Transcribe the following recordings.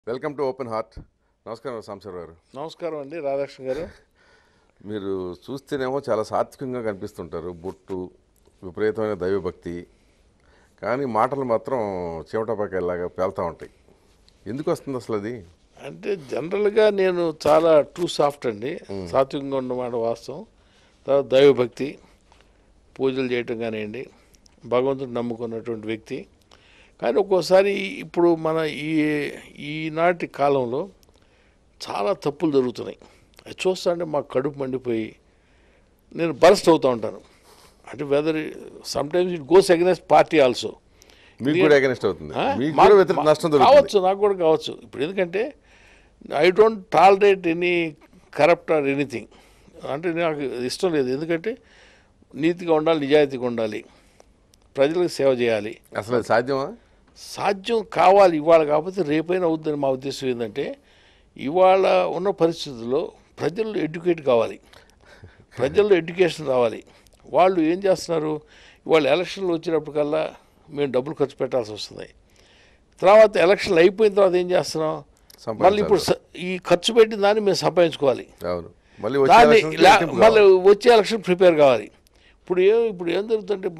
Welcome to open heart. నమస్కారం సాంబశివరావు గారు. నమస్కారం అండి రాధాకృష్ణ గారు. మీరు చూస్తేనేమో చాలా సాత్వికంగా కనిపిస్తుంటారు. బొట్టు, విపరీతమైన దైవభక్తి, కానీ మాటలు మాత్రం చెమటపాకాయలాగా పేలుతూ ఉంటాయి. ఎందుకు వస్తుంది అసలు అది? అంటే జనరల్గా నేను చాలా టూ సాఫ్ట్ అండి. సాత్వికంగా ఉన్నమాట వాస్తవం. తర్వాత దైవభక్తి, పూజలు చేయటం కానివ్వండి, భగవంతుడు నమ్ముకున్నటువంటి వ్యక్తి. కానీ ఒక్కోసారి ఇప్పుడు మన ఈనాటి కాలంలో చాలా తప్పులు జరుగుతున్నాయి. అది చూస్తుంటే మాకు కడుపు మండిపోయి నేను బరస్ట్ అవుతూ ఉంటాను. అంటే whether sometimes it goes against party also. మీకు కూడా అగెన్స్ట్ అవుతుంది, నష్టం కావచ్చు, నాకు కూడా కావచ్చు. ఇప్పుడు ఎందుకంటే I don't tolerate any corrupt or anything. అంటే నాకు ఇష్టం లేదు. ఎందుకంటే నీతిగా ఉండాలి, నిజాయితీగా ఉండాలి, ప్రజలకు సేవ చేయాలి. అసలు అది సాధ్యమా? సాధ్యం కావాలి. ఇవాళ కాకపోతే రేపైనా అవుద్దని మా ఉద్దేశం ఏంటంటే, ఇవాళ ఉన్న పరిస్థితుల్లో ప్రజలు ఎడ్యుకేట్ కావాలి, ప్రజల్లో ఎడ్యుకేషన్ రావాలి. వాళ్ళు ఏం చేస్తున్నారు, ఇవాళ ఎలక్షన్లు వచ్చినప్పటికల్లా మేము డబ్బులు ఖర్చు పెట్టాల్సి వస్తుంది. తర్వాత ఎలక్షన్లు అయిపోయిన తర్వాత ఏం చేస్తున్నాం, మళ్ళీ ఇప్పుడు ఈ ఖర్చు పెట్టిన దాన్ని మేము సంపాదించుకోవాలి, మళ్ళీ వచ్చే ఎలక్షన్ ప్రిపేర్ కావాలి. ఇప్పుడు ఏం జరుగుతుందంటే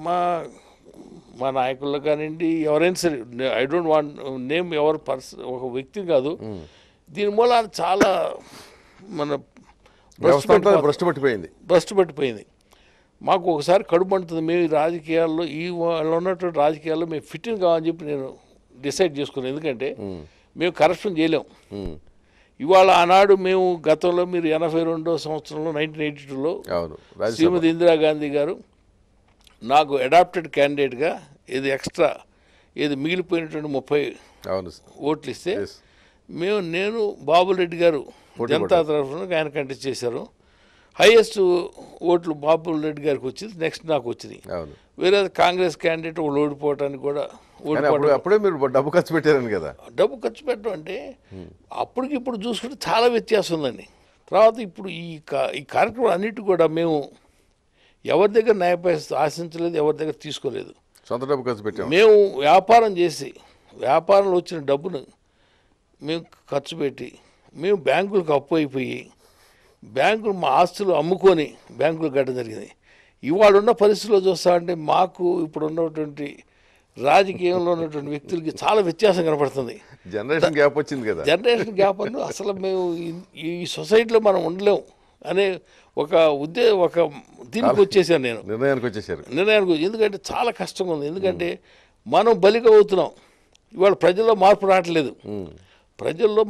మా నాయకుల్లో కానివ్వండి, ఎవరైనా సరే, ఐ డోంట్ వాంట్ నేమ్ ఎవరు ఒక వ్యక్తి కాదు, దీని మూలాన చాలా మన భ్రష్టు పట్టిపోయింది. మాకు ఒకసారి కడుపు అంటుంది. మేము రాజకీయాల్లో వాళ్ళు ఉన్నటువంటి రాజకీయాల్లో మేము ఫిట్టింగ్ కావాలని చెప్పి నేను డిసైడ్ చేసుకున్నాను. ఎందుకంటే మేము కరప్షన్ చేయలేం. ఇవాళ ఆనాడు మేము గతంలో మీరు 82వ సంవత్సరంలో 1982లో శ్రీమతి ఇందిరాగాంధీ గారు నాకు అడాప్టెడ్ క్యాండిడేట్గా ఎక్స్ట్రా మిగిలిపోయినటువంటి 30 ఓట్లు ఇస్తే నేను బాబురెడ్డి గారు జనతా తరఫున ఆయన కంటెస్ట్ చేశారు. హైయెస్ట్ ఓట్లు బాబురెడ్డి గారికి వచ్చింది, నెక్స్ట్ నాకు వచ్చింది. వేరే కాంగ్రెస్ క్యాండిడేట్ ఒకళ్ళు ఓడిపోవటానికి కూడా అప్పుడే మీరు డబ్బు ఖర్చు పెట్టారని కదా. డబ్బు ఖర్చు పెట్టడం అంటే అప్పటికి ఇప్పుడు చూసుకుంటే చాలా వ్యత్యాసం ఉందండి. తర్వాత ఇప్పుడు ఈ కార్యక్రమం అన్నిటి కూడా మేము ఎవరి దగ్గర న్యాయపైసలు ఆశించలేదు, ఎవరి దగ్గర తీసుకోలేదు. సొంత డబ్బు ఖర్చు పెట్టాము. మేము వ్యాపారం చేసి వ్యాపారంలో వచ్చిన డబ్బును మేము ఖర్చు పెట్టి మేము బ్యాంకులకు అప్పు అయిపోయి బ్యాంకులు మా ఆస్తులు అమ్ముకొని బ్యాంకులు కట్టడం జరిగింది. ఇవాళ ఉన్న పరిస్థితుల్లో చూస్తామంటే మాకు ఇప్పుడు ఉన్నటువంటి రాజకీయంలో ఉన్నటువంటి వ్యక్తులకి చాలా వ్యత్యాసం కనపడుతుంది. జనరేషన్ గ్యాప్ వచ్చింది కదా. జనరేషన్ గ్యాప్ అನ್ನು అసలు మేము ఈ సొసైటీలో మనం ఉండలేము అనే ఒక దీనికి వచ్చేసాను నేను, నిర్ణయానికి. ఎందుకంటే చాలా కష్టంగా ఉంది. ఎందుకంటే మనం బలిగా అవుతున్నాం. ఇవాళ ప్రజల్లో మార్పు రావట్లేదు. ప్రజల్లో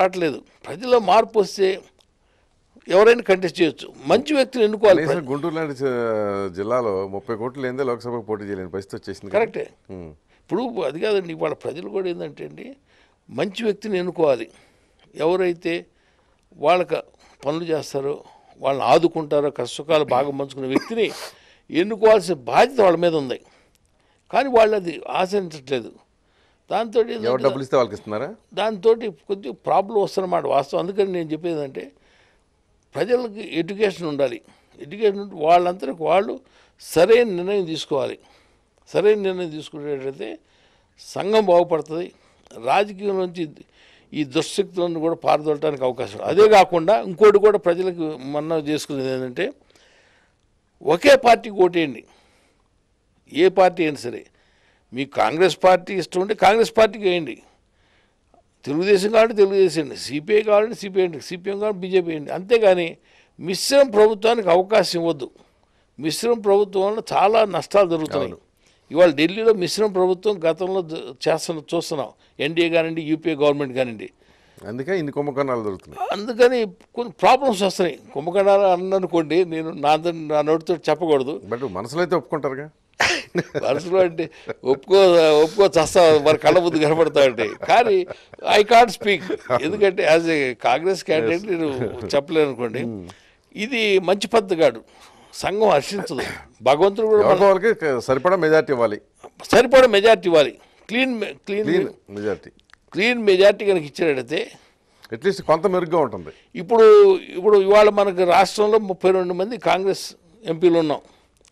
మార్పు వస్తే ఎవరైనా కంటెస్ట్ చేయొచ్చు. మంచి వ్యక్తులు ఎన్నుకోవాలి. గుంటూరు లాంటి జిల్లాలో 30 కోట్లు లేదే లోక్సభకు పోటీ చేయలేని పరిస్థితి వచ్చేసింది. కరెక్టే. ఇప్పుడు అది కాదండి, ఇవాళ ప్రజలు కూడా ఏంటంటే అండి, మంచి వ్యక్తిని ఎన్నుకోవాలి. ఎవరైతే వాళ్ళకి పనులు చేస్తారో, వాళ్ళని ఆదుకుంటారో, కష్టసుఖాలు బాగా పంచుకునే వ్యక్తిని ఎన్నుకోవాల్సిన బాధ్యత వాళ్ళ మీద ఉంది. కానీ వాళ్ళు అది ఆశించట్లేదు. దాంతో డబ్బులు ఇస్తే వాళ్ళకి ఇస్తున్నారా, దాంతో కొద్దిగా ప్రాబ్లం వస్తున్నమాట వాస్తవం. అందుకని నేను చెప్పేది అంటే ప్రజలకి ఎడ్యుకేషన్ ఉండాలి. ఎడ్యుకేషన్ వాళ్ళందరికీ వాళ్ళు సరైన నిర్ణయం తీసుకోవాలి. సరైన నిర్ణయం తీసుకునేటైతే సంఘం బాగుపడుతుంది. రాజకీయం నుంచి ఈ దుశ్శక్తులను కూడా పారదోలటానికి అవకాశం. అదే కాకుండా ఇంకోటి కూడా ప్రజలకు మనం చేసుకునేది ఏంటంటే, ఒకే పార్టీకి ఓటేయండి. ఏ పార్టీ అయినా సరే, మీకు కాంగ్రెస్ పార్టీ ఇష్టం ఉంటే కాంగ్రెస్ పార్టీకి వేయండి, తెలుగుదేశం కావాలంటే తెలుగుదేశం, సిపిఐ కావాలంటే సిపిఐ, సిపిఎం కావాలంటే బీజేపీ వేయండి. అంతేగాని మిశ్రమ ప్రభుత్వానికి అవకాశం ఇవ్వద్దు. మిశ్రమ ప్రభుత్వం వల్ల చాలా నష్టాలు జరుగుతున్నాయి. ఇవాళ ఢిల్లీలో మిశ్రమ ప్రభుత్వం గతంలో చూస్తున్నాం. ఎన్డీఏ కానివ్వండి, యూపీఏ గవర్నమెంట్ కానివ్వండి. అందుకే ఇన్ని కుంభకర్ణాలు జరుగుతున్నాయి. అందుకని కొన్ని ప్రాబ్లమ్స్ వస్తున్నాయి. కుంభకర్ణాలు అనుకోండి, నేను నా నోటితో చెప్పకూడదు. బట్ మనసులో అయితే ఒప్పుకుంటారుగా. మనసులో అంటే ఒప్పుకో చస్తా, మరి కళ్ళ ముందు కనపడతా ఉంటాయి. కానీ ఐ కాంట్ స్పీక్. ఎందుకంటే యాజ్ ఏ కాంగ్రెస్ క్యాండిడేట్ నేను చెప్పలేను అనుకోండి. ఇది మంచి పద్ధతి కాదు. సంఘం హర్షించదు. భగవంతుడు కూడా సరిపడా మెజార్టీ ఇవ్వాలి. క్లీన్ మెజార్టీ కనుక ఇచ్చేటైతే అట్లీస్ట్ కొంత మెరుగ్గా ఉంటుంది. ఇప్పుడు ఇవాళ మనకు రాష్ట్రంలో 32 మంది కాంగ్రెస్ ఎంపీలు ఉన్నాం.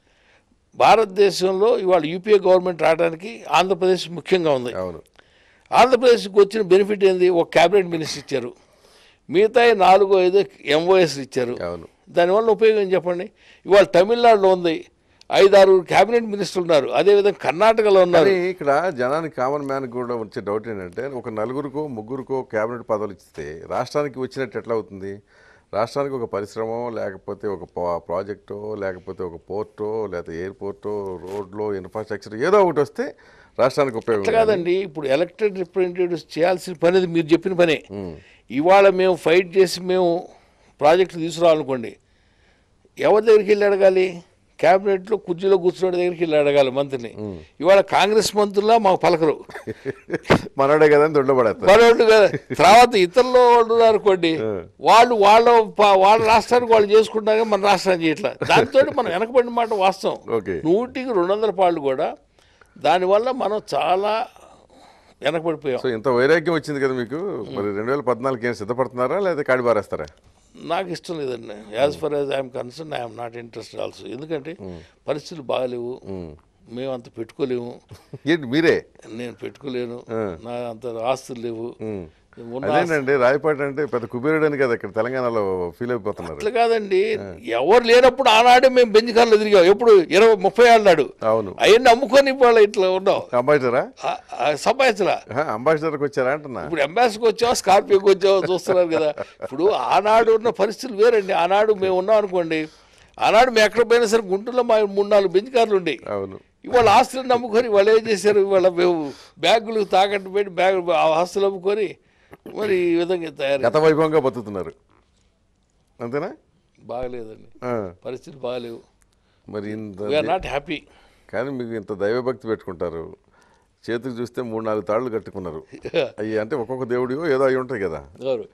భారతదేశంలో ఇవాళ యూపీఏ గవర్నమెంట్ రావడానికి ఆంధ్రప్రదేశ్ ముఖ్యంగా ఉంది. ఆంధ్రప్రదేశ్కి వచ్చిన బెనిఫిట్ ఏంది? ఒక క్యాబినెట్ మినిస్టర్ ఇచ్చారు, మిగతా 4-5 ఎంఓఎస్లు ఇచ్చారు. దానివల్ల ఉపయోగం చెప్పండి. ఇవాళ తమిళనాడులో ఉంది 5-6 క్యాబినెట్ మినిస్టర్లు ఉన్నారు, అదేవిధంగా కర్ణాటకలో ఉన్నారు. ఇక్కడ జనానికి కామన్ మ్యాన్ కూడా వచ్చే డౌట్ ఏంటంటే ఒక 4-3 క్యాబినెట్ పదవులు ఇస్తే రాష్ట్రానికి వచ్చినట్టు ఎట్లా అవుతుంది? రాష్ట్రానికి ఒక పరిశ్రమ, లేకపోతే ఒక ప్రాజెక్టో, లేకపోతే ఒక పోర్టో, లేకపోతే ఎయిర్పోర్టో, రోడ్లో ఇన్ఫ్రాస్ట్రక్చర్ ఏదో ఒకటి వస్తే రాష్ట్రానికి ఉపయోగం కాదండి. ఇప్పుడు ఎలక్టెడ్ రిప్రజెంటేటివ్స్ చేయాల్సిన పని మీరు చెప్పిన పనే. ఇవాళ మేము ఫైట్ చేసి మేము ప్రాజెక్టు తీసుకురావాలనుకోండి, ఎవరి దగ్గరికి వెళ్ళి అడగాలి? క్యాబినెట్లో కుర్చీలో కూర్చున్న దగ్గరికి వెళ్ళి అడగాలి మంత్రిని. ఇవాళ కాంగ్రెస్ మంత్రులా మాకు పలకరు. మనోడే కదా దొడ్డపడతారు. మనోడు కదా. తర్వాత ఇతరులు వాళ్ళు అనుకోండి, వాళ్ళు వాళ్ళ రాష్ట్రానికి వాళ్ళు చేసుకుంటాగా మన రాష్ట్రానికి చేయట్లా. దాంతో మనం వెనకబడిన మాట వాస్తవం. 100-200 పాళ్ళు కూడా. దానివల్ల మనం చాలా వెనకబడిపోయాం. సో ఇంత వైరాగ్యం వచ్చింది కదా మీకు. మరి 2014 ఏం సిద్ధపడుతున్నారా లేదా కాడి బారేస్తారా? నాకు ఇష్టం లేదండి. As far as I'm concerned I'm not interested also. ఎందుకంటే పరిస్థితులు బాగాలేవు, మేము అంత పెట్టుకోలేము. మీరే? నేను పెట్టుకోలేను, నా అంత ఆస్తులు లేవు. అదేనండి, రాయపాటి అంటే పెద్ద కుబేరుడు అని కదా ఇక్కడ తెలంగాణలో ఫీల్ అయిపోతున్నారు. అట్లా కాదండి, ఎవరు లేనప్పుడు ఆనాడే మేము బెంచ్ కార్లో తిరిగాం. ఎప్పుడు 20-30 ఏళ్ళ నాడు. అవును, అవన్నీ అమ్ముకొని ఇవాళ ఇట్లా ఉన్నాం. అంబాసిడరా? సంపాదించలా. అంబాసిడర్కి వచ్చారా అంటున్నా. ఇప్పుడు ఎంబాసీకి వచ్చావా, స్కార్పియోకి వచ్చావా చూస్తున్నారు కదా. ఇప్పుడు ఆనాడు ఉన్న పరిస్థితులు వేరండి. ఆనాడు మేము ఉన్నాం అనుకోండి, ఆనాడు మేము ఎక్కడ పోయినా సరే గుంటూరులో మా 3-4 బెంచ్ కార్లు ఉండేవి. అవును. ఇవాళ ఆస్తులు నమ్ముకొని వాళ్ళు ఏం చేశారు? ఇవాళ మేము బ్యాగులు తాకట్టు పెట్టి ఆస్తులు అమ్ముకొని మరి ఈ విధంగా తయారు గత వైభవంగా బతుకుతున్నారు. అంతేనా? బాగలేదండి, పరిస్థితులు బాగలేవు. మరి వీఆర్ నాట్ హ్యాపీ. కానీ మీకు ఇంత దైవభక్తి పెట్టుకుంటారు, చేతికి చూస్తే 3-4 తాళ్ళు కట్టుకున్నారు. అయ్యి అంటే ఒక్కొక్క దేవుడు ఏదో అయి ఉంటాయి కదా.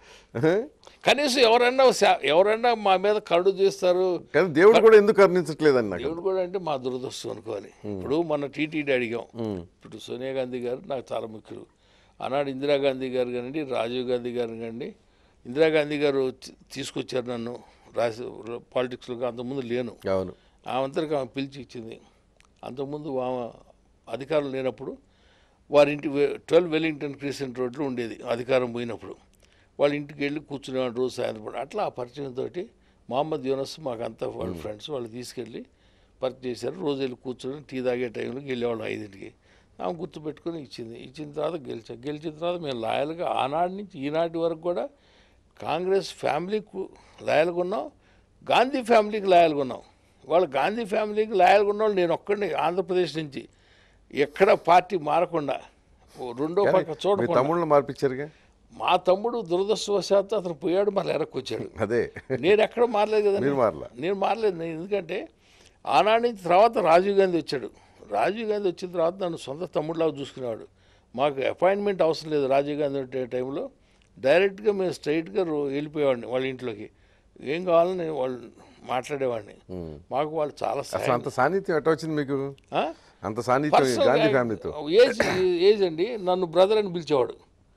కనీసం ఎవరైనా మా మీద కరుడు చేస్తారు. కానీ దేవుడు కూడా ఎందుకు కరుణించట్లేదని నాకు. దేవుడు కూడా అంటే మా దురదృష్టం అనుకోవాలి. ఇప్పుడు మన టీటీడీ అడిగాం. ఇప్పుడు సోనియా గాంధీ గారు నాకు చాలా ముఖ్యులు. ఆనాడు ఇందిరాగాంధీ గారు కానివ్వండి, రాజీవ్ గాంధీ గారు కానివ్వండి. ఇందిరాగాంధీ గారు తీసుకొచ్చారు నన్ను పాలిటిక్స్లోకి. అంతకుముందు లేను. అవును. ఆమె ఆమె పిలిచి ఇచ్చింది. అంతకుముందు ఆమె అధికారం లేనప్పుడు వారింటి 12 వెల్లింగ్టన్ క్రీసెంట్ రోడ్లో ఉండేది. అధికారం పోయినప్పుడు వాళ్ళ ఇంటికి వెళ్ళి కూర్చునేవాడు రోజు సాయంత్రం. అట్లా ఆ పరిచయంతో మహమ్మద్ యూనస్ మాకంతా వాళ్ళ ఫ్రెండ్స్ వాళ్ళు తీసుకెళ్ళి పరిచయం చేశారు. రోజు వెళ్ళి కూర్చొని టీ తాగే టైంలోకి వెళ్ళేవాళ్ళం 5ంటికి. ఆమె గుర్తుపెట్టుకొని ఇచ్చింది. ఇచ్చిన తర్వాత గెలిచిన తర్వాత మేము లాయల్గా ఆనాటి నుంచి ఈనాటి వరకు కూడా కాంగ్రెస్ ఫ్యామిలీకి లాయల్గా ఉన్నాం, గాంధీ ఫ్యామిలీకి లాయల్గా ఉన్నాం. వాళ్ళు గాంధీ ఫ్యామిలీకి లాయల్గా ఉన్న వాళ్ళు నేను ఒక్కడిని ఆంధ్రప్రదేశ్ నుంచి ఎక్కడ పార్టీ మారకుండా రెండో పక్క చూడకుండా. తమ్ముళ్ళు మార్పించారుగా. మా తమ్ముడు దురదృష్టవశాత్తు అతను పోయాడు, మళ్ళీ వెనక్కి వచ్చాడు. అదే నేను ఎక్కడ మారలేదు కదా. నేను మారలేదు. ఎందుకంటే ఆనాటి నుంచి తర్వాత రాజీవ్ గాంధీ వచ్చాడు. రాజీవ్ గాంధీ వచ్చిన తర్వాత నన్ను సొంత తమ్ముడిలాగా చూసుకునేవాడు. మాకు అపాయింట్మెంట్ అవసరం లేదు. రాజీవ్ గాంధీ ఉండే టైంలో డైరెక్ట్గా మేము స్ట్రైట్గా వెళ్ళిపోయేవాడిని వాళ్ళ ఇంట్లోకి. ఏం కావాలని వాళ్ళు మాట్లాడేవాడిని. మాకు వాళ్ళు చాలా అంత సాన్నిధ్యం ఎట్లా వచ్చింది మీకు? అంత సాన్నిధ్యం గాంధీ ఫ్యామిలీతో? ఏజ్ అండి. నన్ను బ్రదర్ అని పిలిచేవాడు.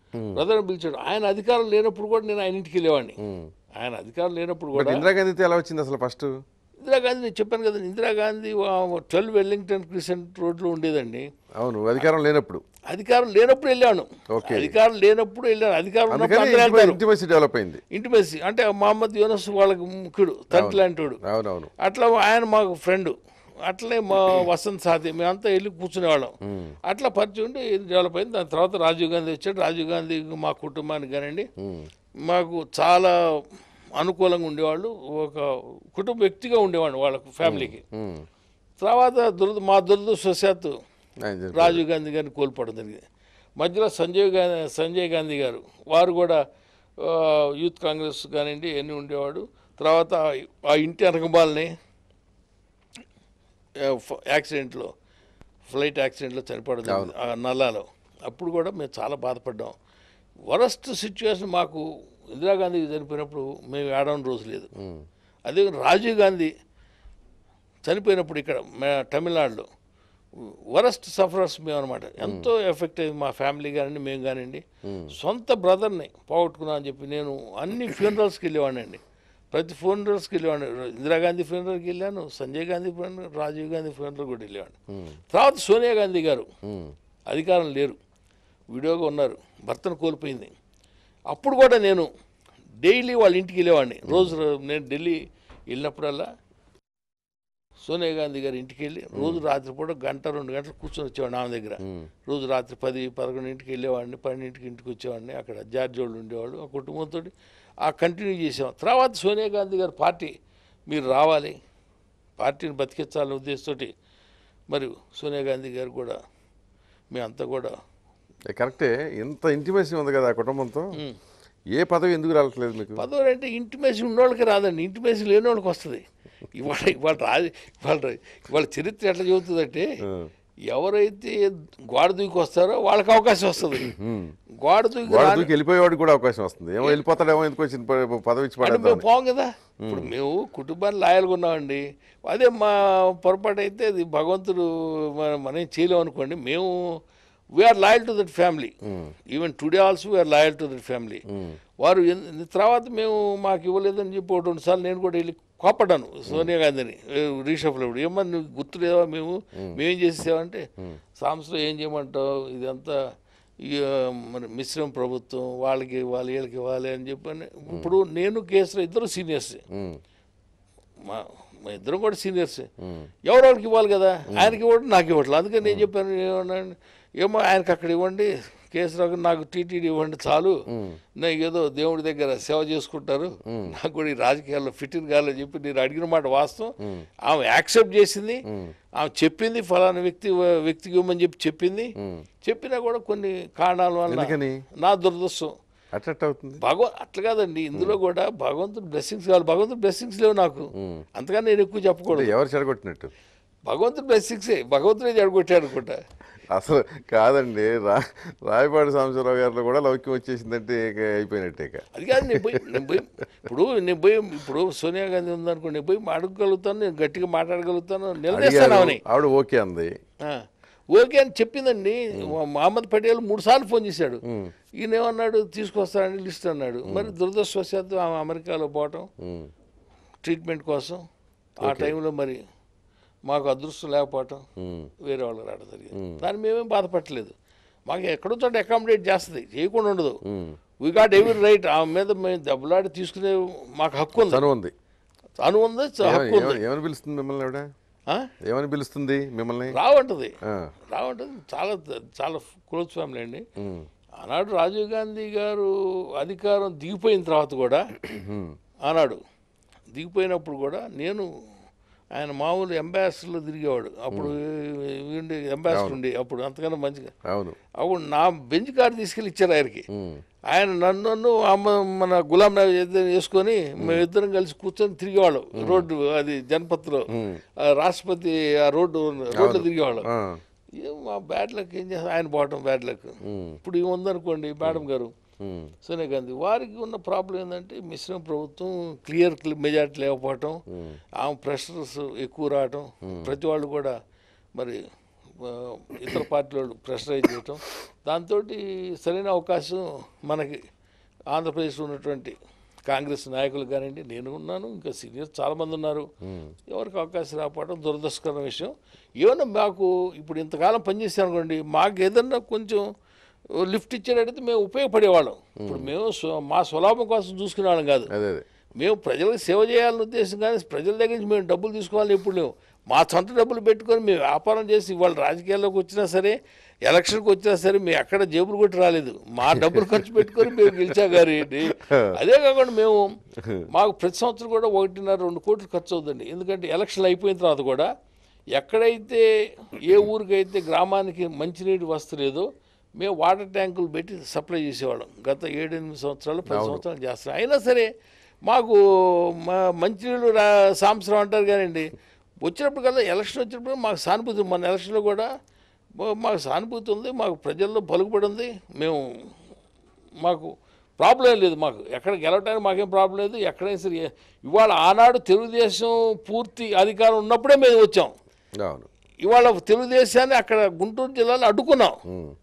ఆయన అధికారం లేనప్పుడు కూడా నేను ఆయన ఇంటికి వెళ్ళేవాడిని. ఆయన అధికారం లేనప్పుడు కూడా. ఇందిరాగాంధీతో ఎలా వచ్చింది అసలు ఫస్ట్? ఇందిరాగాంధీ నేను చెప్పాను కదా, ఇందిరాగాంధీ 12 వెల్లింగ్టన్ క్రీసెంట్ రోడ్లో ఉండేదండి. అవును, అధికారం లేనప్పుడు వెళ్ళాను. అధికారం లేనప్పుడు వెళ్ళాను. అధికారం ఇంటిమసీ డెవలప్ అయింది. ఇంటిమసీ అంటే మహమ్మద్ యూనస్ వాళ్ళకి ముఖ్యుడు, తండ్రి లాంటి వాడు. అవునవును. అట్లా ఆయన మాకు ఫ్రెండ్. అట్లనే మా వసంత్ సాథి మేమంతా వెళ్ళి కూర్చునేవాళ్ళం. అట్లా పరిచయం ఉండి డెవలప్ అయింది. దాని తర్వాత రాజీవ్ గాంధీ వచ్చాడు. రాజీవ్ గాంధీ మా కుటుంబానికి కానివ్వండి మాకు చాలా అనుకూలంగా ఉండేవాళ్ళు. ఒక కుటుంబ వ్యక్తిగా ఉండేవాడు వాళ్ళ ఫ్యామిలీకి. తర్వాత మా దురదృష్టవశాత్తు రాజీవ్ గాంధీ గారిని కోల్పోవడం జరిగింది. మధ్యలో సంజయ్ గాంధీ గారు వారు కూడా యూత్ కాంగ్రెస్ కానివ్వండి ఎన్ని ఉండేవాడు. తర్వాత ఆ ఇంటి అనకబాలని ఫ్లైట్ యాక్సిడెంట్లో చనిపోవడం జరిగింది నల్లాలో. అప్పుడు కూడా మేము చాలా బాధపడ్డాం. వరస్ట్ సిచ్యువేషన్ మాకు ఇందిరాగాంధీ చనిపోయినప్పుడు మేము ఏడవని రోజు లేదు. అదే రాజీవ్ గాంధీ చనిపోయినప్పుడు ఇక్కడ తమిళనాడులో వరస్ట్ సఫరర్స్ మేము అనమాట. ఎంతో ఎఫెక్ట్ అయింది మా ఫ్యామిలీ కానివ్వండి, మేము కానివ్వండి. సొంత బ్రదర్ని పోగొట్టుకున్నా అని చెప్పి నేను అన్ని ఫ్యూనరల్స్కి వెళ్ళేవాడిని అండి. ప్రతి ఫ్యూనరల్స్కి వెళ్ళేవాడిని. ఇందిరాగాంధీ ఫ్యూనరల్కి వెళ్ళాను, సంజయ్ గాంధీ ఫ్యూనరల్, రాజీవ్ గాంధీ ఫ్యూనరల్ కూడా వెళ్ళేవాడిని. తర్వాత సోనియా గాంధీ గారు అధికారం లేరు. విడోగా ఉన్నారు, భర్తను కోల్పోయింది. అప్పుడు కూడా నేను డైలీ వాళ్ళ ఇంటికి వెళ్ళేవాడిని. రోజు నేను ఢిల్లీ వెళ్ళినప్పుడల్లా సోనియా గాంధీ గారి ఇంటికి వెళ్ళి రోజు రాత్రిపూట గంట 2 గంటలు కూర్చొని వచ్చేవాడిని ఆమె దగ్గర. రోజు రాత్రి 10-11 వెళ్ళేవాడిని, 12 ఇంటికి వచ్చేవాడిని. అక్కడ జార్జి వాళ్ళు ఉండేవాళ్ళు. ఆ కుటుంబంతో ఆ కంటిన్యూ చేసాం. తర్వాత సోనియా గాంధీ గారి పార్టీ మీరు రావాలి, పార్టీని బతికించాలనే ఉద్దేశంతో మరి సోనియా గాంధీ గారు కూడా మేమంతా కూడా కరెక్టే. ఇంత ఇంటిమేషన్ ఉంది కదా ఆ కుటుంబంతో, ఏ పదవి ఎందుకు రావట్లేదు మీకు? పదవులు అంటే ఇంటిమేషన్ ఉన్నోళ్ళకి రాదండి, ఇంటిమేషన్ లేని వాళ్ళకి వస్తుంది. ఇవాళ చరిత్ర ఎట్లా చెబుతుందంటే, ఎవరైతే గోడ దూకి వస్తారో వాళ్ళకి అవకాశం వస్తుంది. గోడ దూకి వెళ్ళిపోయేవాడికి కూడా అవకాశం వస్తుంది. ఏమో వెళ్ళిపోతాడేమో, ఎందుకు వచ్చిన పదవి ఇచ్చి మేము పోం కదా. ఇప్పుడు మేము కుటుంబాన్ని లాయల్గా ఉన్నామండి. అదే మా పొరపాటు అయితే అది భగవంతుడు మనం చేయలేము అనుకోండి. మేము we're loyal to that family. Even today also we're loyal to that family. వారు తర్వాత మేము మాకు ఇవ్వలేదని చెప్పి 2 సార్లు నేను కూడా వెళ్ళి కోపడ్డాను సోనియా గాంధీని రీషఫ్లో. ఏమన్నా నువ్వు గుర్తులేవా, మేమేం చేసేవామంటే, సాంస్లో ఏం చేయమంటావు, ఇదంతా మన మిశ్రమ ప్రభుత్వం, వీళ్ళకి ఇవ్వాలి అని చెప్పని. ఇప్పుడు నేను కేసులో ఇద్దరు సీనియర్స్, మా ఇద్దరం కూడా సీనియర్స్. ఎవరికి ఇవ్వాలి కదా, ఆయనకి ఇవ్వడం నాకు ఇవ్వట్లేదు. అందుకని నేను చెప్పాను, ఏమో ఆయనకి అక్కడ ఇవ్వండి, కేసీఆర్ నాకు టీటీడీ ఇవ్వండి చాలు, నాకు ఏదో దేవుడి దగ్గర సేవ చేసుకుంటారు, నాకు కూడా ఈ రాజకీయాల్లో ఫిట్టింగ్ కావాలని చెప్పి నేను అడిగిన మాట వాస్తవం. ఆమె యాక్సెప్ట్ చేసింది, ఆమె చెప్పింది ఫలానా వ్యక్తికి ఇవ్వమని చెప్పింది. చెప్పినా కూడా కొన్ని కారణాల వల్ల నా దురదృష్టం అవుతుంది. అట్లా కాదండి, ఇందులో కూడా భగవంతుడు బ్లెస్సింగ్స్ కావాలి. భగవంతుడు బ్లెస్సింగ్స్ లేవు నాకు, అంతగా నేను ఎక్కువ చెప్పకూడదు. ఎవరు చెడగొట్టినట్టు? భగవంతుడు బ్లెస్సింగ్సే, భగవంతుడే చెడగొట్టాడు అనుకుంటా. అసలు కాదండి, రాయపాటి సాంబశివరావు గారిలో కూడా లౌక్యం వచ్చేసిందంటే అయిపోయినట్టే. అది కాదు, నేను పోయి ఇప్పుడు సోనియా గాంధీ ఉందనుకోండి, నేను పోయి అడగగలుగుతాను, నేను గట్టిగా మాట్లాడగలుగుతాను, నిలదీస్తాను. ఆవిడ ఓకే అంది, ఓకే అని చెప్పిందండి. మహమ్మద్ పటేల్ 3 సార్లు ఫోన్ చేశాడు. ఈయన ఏమన్నాడు, తీసుకొస్తానని లిస్ట్ అన్నాడు. మరి దురదృష్టవశాత్తు ఆమె అమెరికాలో పోవటం ట్రీట్మెంట్ కోసం, ఆ టైంలో మరి మాకు అదృష్టం లేకపోవటం, వేరే వాళ్ళు రావడం జరిగింది. దాన్ని మేమేం బాధపడలేదు. మాకు ఎక్కడో చోట అకామిడేట్ చేస్తుంది, చేయకుండా ఉండదు. We got every right. ఆమె మీద మేము దెబ్బలాడి తీసుకునే మాకు హక్కు ఉంది. హక్కు ఉంది. ఏమని పిలుస్తుంది మిమ్మల్ని ఆవిడ? ఏమని పిలుస్తుంది మిమ్మల్ని? రావంటది. చాలా చాలా క్లోజ్ ఫ్యామిలీ అండి. ఆనాడు రాజీవ్ గాంధీ గారు అధికారం దిగిపోయిన తర్వాత కూడా, ఆనాడు దిగిపోయినప్పుడు కూడా నేను ఆయన మామూలు అంబాసిడర్లో తిరిగేవాడు. అప్పుడు అంబాసిడర్ ఉండి అప్పుడు అంతకన్నా మంచిగా. అప్పుడు నా బెంచ్ కార్ తీసుకెళ్ళి ఇచ్చారు ఆయనకి. ఆయన నన్ను మన గులాం నబీ వేసుకొని మేమిద్దరం కలిసి కూర్చొని తిరిగేవాళ్ళం రోడ్డు, అది జనపత్లో రాష్ట్రపతి ఆ రోడ్లో తిరిగేవాళ్ళం. మా బ్యాడ్ లక్ ఏం చేస్తాం, ఆయన పోవటం బ్యాడ్ లక్. ఇప్పుడు ఇవి ఉందనుకోండి మేడం గారు సోనియా గాంధీ, వారికి ఉన్న ప్రాబ్లం ఏంటంటే మిశ్రమ ప్రభుత్వం, క్లియర్ మెజార్టీ లేకపోవటం, ఆమె ప్రెషర్స్ ఎక్కువ రావటం, ప్రతి వాళ్ళు కూడా మరి ఇతర పార్టీ వాళ్ళు ప్రెషరైజ్ చేయటం, దాంతో సరైన అవకాశం మనకి ఆంధ్రప్రదేశ్లో ఉన్నటువంటి కాంగ్రెస్ నాయకులు కానివ్వండి, నేను ఉన్నాను, ఇంకా సీనియర్స్ చాలామంది ఉన్నారు, ఎవరికి అవకాశం రాకపోవడం దురదృష్టకరమైన విషయం. ఏమన్నా మాకు ఇప్పుడు ఇంతకాలం పనిచేసాం అనుకోండి, మాకు ఏదన్నా కొంచెం లిఫ్ట్ ఇచ్చేటట్టయితే మేము ఉపయోగపడేవాళ్ళం. ఇప్పుడు మేము మా స్వలాభం కోసం చూసుకునేవాళ్ళం కాదు. మేము ప్రజలకు సేవ చేయాలనే ఉద్దేశం, కానీ ప్రజల దగ్గర నుంచి మేము డబ్బులు తీసుకోవాలని ఎప్పుడు లేవు. మా సొంత డబ్బులు పెట్టుకొని మేము వ్యాపారం చేసి ఇవాళ రాజకీయాల్లోకి వచ్చినా సరే, ఎలక్షన్కి వచ్చినా సరే, మేము ఎక్కడ జేబులు కొట్టి రాలేదు. మా డబ్బులు ఖర్చు పెట్టుకొని మేము గెలిచాగారు ఏంటి. అదే కాకుండా మాకు ప్రతి సంవత్సరం కూడా 1.5-2 కోట్లు ఖర్చు అవుతుంది. ఎందుకంటే ఎలక్షన్లు అయిపోయిన తర్వాత కూడా ఎక్కడైతే ఏ ఊరికైతే గ్రామానికి మంచినీటి వస్తలేదో మేము వాటర్ ట్యాంకులు పెట్టి సప్లై చేసేవాళ్ళం. గత 7-8 సంవత్సరాలు 10 సంవత్సరాలు చేస్తున్నాం. అయినా సరే మాకు మంచినీళ్ళు సాంసరం అంటారు కానివ్వండి, వచ్చినప్పటికల్లా ఎలక్షన్ వచ్చినప్పుడు మాకు సానుభూతి, మన ఎలక్షన్లో కూడా మాకు సానుభూతి ఉంది, మాకు ప్రజల్లో పలుకుబడి ఉంది, మాకు ప్రాబ్లం లేదు. మాకు ఎక్కడ గెలవటానికి మాకేం ప్రాబ్లం లేదు. ఎక్కడైనా సరే ఇవాళ ఆనాడు తెలుగుదేశం పూర్తి అధికారం ఉన్నప్పుడే మేము వచ్చాం. ఇవాళ తెలుగుదేశాన్ని అక్కడ గుంటూరు జిల్లాలో అడ్డుకున్నాం.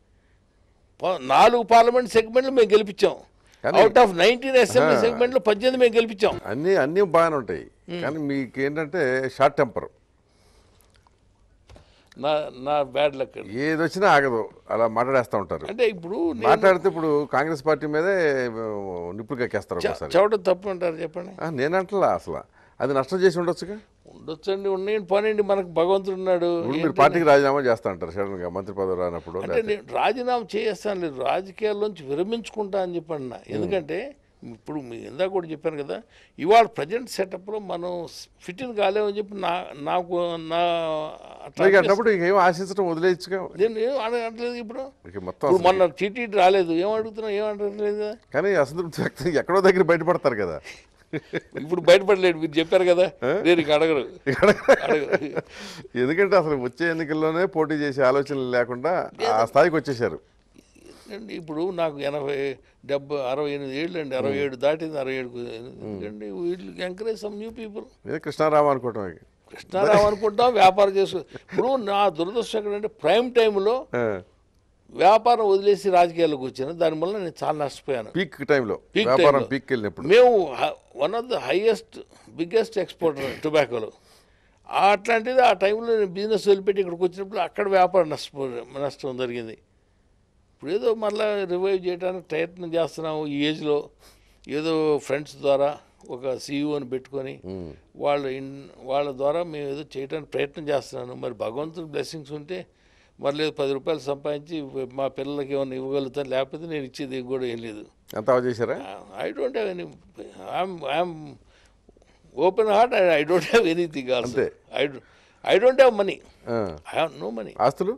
4 పార్లమెంట్ సెగ్మెంట్లు మేము గెలిపించాం. అవుట్ ఆఫ్ 19 అసెంబ్లీ సెగ్మెంట్లు 18 మేము గెలిపించాం. అన్నీ బాగానే ఉంటాయి, కానీ మీకు ఏంటంటే షార్ట్ టెంపర్. నా నా బ్యాడ్ లక్. ఏది వచ్చినా ఆగదు, అలా మాట్లాడేస్తూ ఉంటారు. అంటే ఇప్పుడు మాట్లాడితే ఇప్పుడు కాంగ్రెస్ పార్టీ మీదే నిప్పులు కక్కేస్తారు ఒకసారి. చెప్పడం తప్పు అంటారు చెప్పండి. నేనంటలా అసలు అది నష్టం చేసి ఉండొచ్చుగా. ఉండొచ్చండి, ఉన్నాయండి పోనండి, మనకు భగవంతుడు ఉన్నాడు. ఇప్పుడు మీరు పార్టీకి రాజీనామా చేస్తా అంటారు సడన్గా మంత్రి పదవి రానప్పుడు. అంటే నేను రాజీనామా చేస్తాను లేదు, రాజకీయాల్లోంచి విరమించుకుంటా అని చెప్పండి. ఎందుకంటే ఇప్పుడు మీ ఇందాక కూడా చెప్పాను కదా, ఇవాళ ప్రజెంట్ సెటప్లో మనం ఫిట్ ఇన్ కాలేమని చెప్పి నాకు అట్లప్పుడు ఏం ఆశించడం వదిలేయచ్చుగా. నేను ఏం అడగట్లేదు. ఇప్పుడు మొత్తం మొన్న టీటీ రాలేదు, ఏం అడుగుతున్నా, ఏం అడగట్లేదు కదా. కానీ అసంతృప్తి వ్యక్తి ఎక్కడో దగ్గర బయటపడతారు కదా. ఇప్పుడు బయటపడలేడు, మీరు చెప్పారు కదా, నేను ఇక అడగరు. ఎందుకంటే అసలు వచ్చే ఎన్నికల్లోనే పోటీ చేసే ఆలోచనలు లేకుండా ఆ స్థాయికి వచ్చేసారు. ఇప్పుడు నాకు 68 ఏళ్ళు అండి, 67 దాటింది, 67 ఎందుకండి. వీళ్ళు encourage some new people. Krishna Rao అనుకోవటం, కృష్ణారావు అనుకుంటాం, వ్యాపారం చేసుకో. ఇప్పుడు నా దురదృష్టం ఎక్కడంటే ప్రైమ్ టైంలో వ్యాపారం వదిలేసి రాజకీయాల్లోకి వచ్చాను, దానివల్ల నేను చాలా నష్టపోయాను. పీక్ టైంలో వ్యాపారం పీక్ వెళ్ళినప్పుడు మేము one of the biggest exporter టొబాకోలో. అట్లాంటిది ఆ టైంలో నేను బిజినెస్ వదిలిపెట్టి ఇక్కడికి వచ్చినప్పుడు అక్కడ వ్యాపారం నష్టం జరిగింది. ఇప్పుడు ఏదో మళ్ళీ రివైవ్ చేయడానికి ప్రయత్నం చేస్తున్నాము ఈ ఏజ్లో. ఏదో ఫ్రెండ్స్ ద్వారా ఒక సీఈఓని పెట్టుకొని వాళ్ళ ద్వారా మేము ఏదో చేయడానికి ప్రయత్నం చేస్తున్నాను. మరి భగవంతుడి బ్లెస్సింగ్స్ ఉంటే మరి లేదు 10 రూపాయలు సంపాదించి మా పిల్లలకి ఏమైనా ఇవ్వగలుగుతాను, లేకపోతే నేను ఇచ్చేది కూడా ఏం లేదు. అంతా చేశారా? I don't have any, I'm open heart, I don't have anything also. I don't have money, I have no money. ఆస్తులు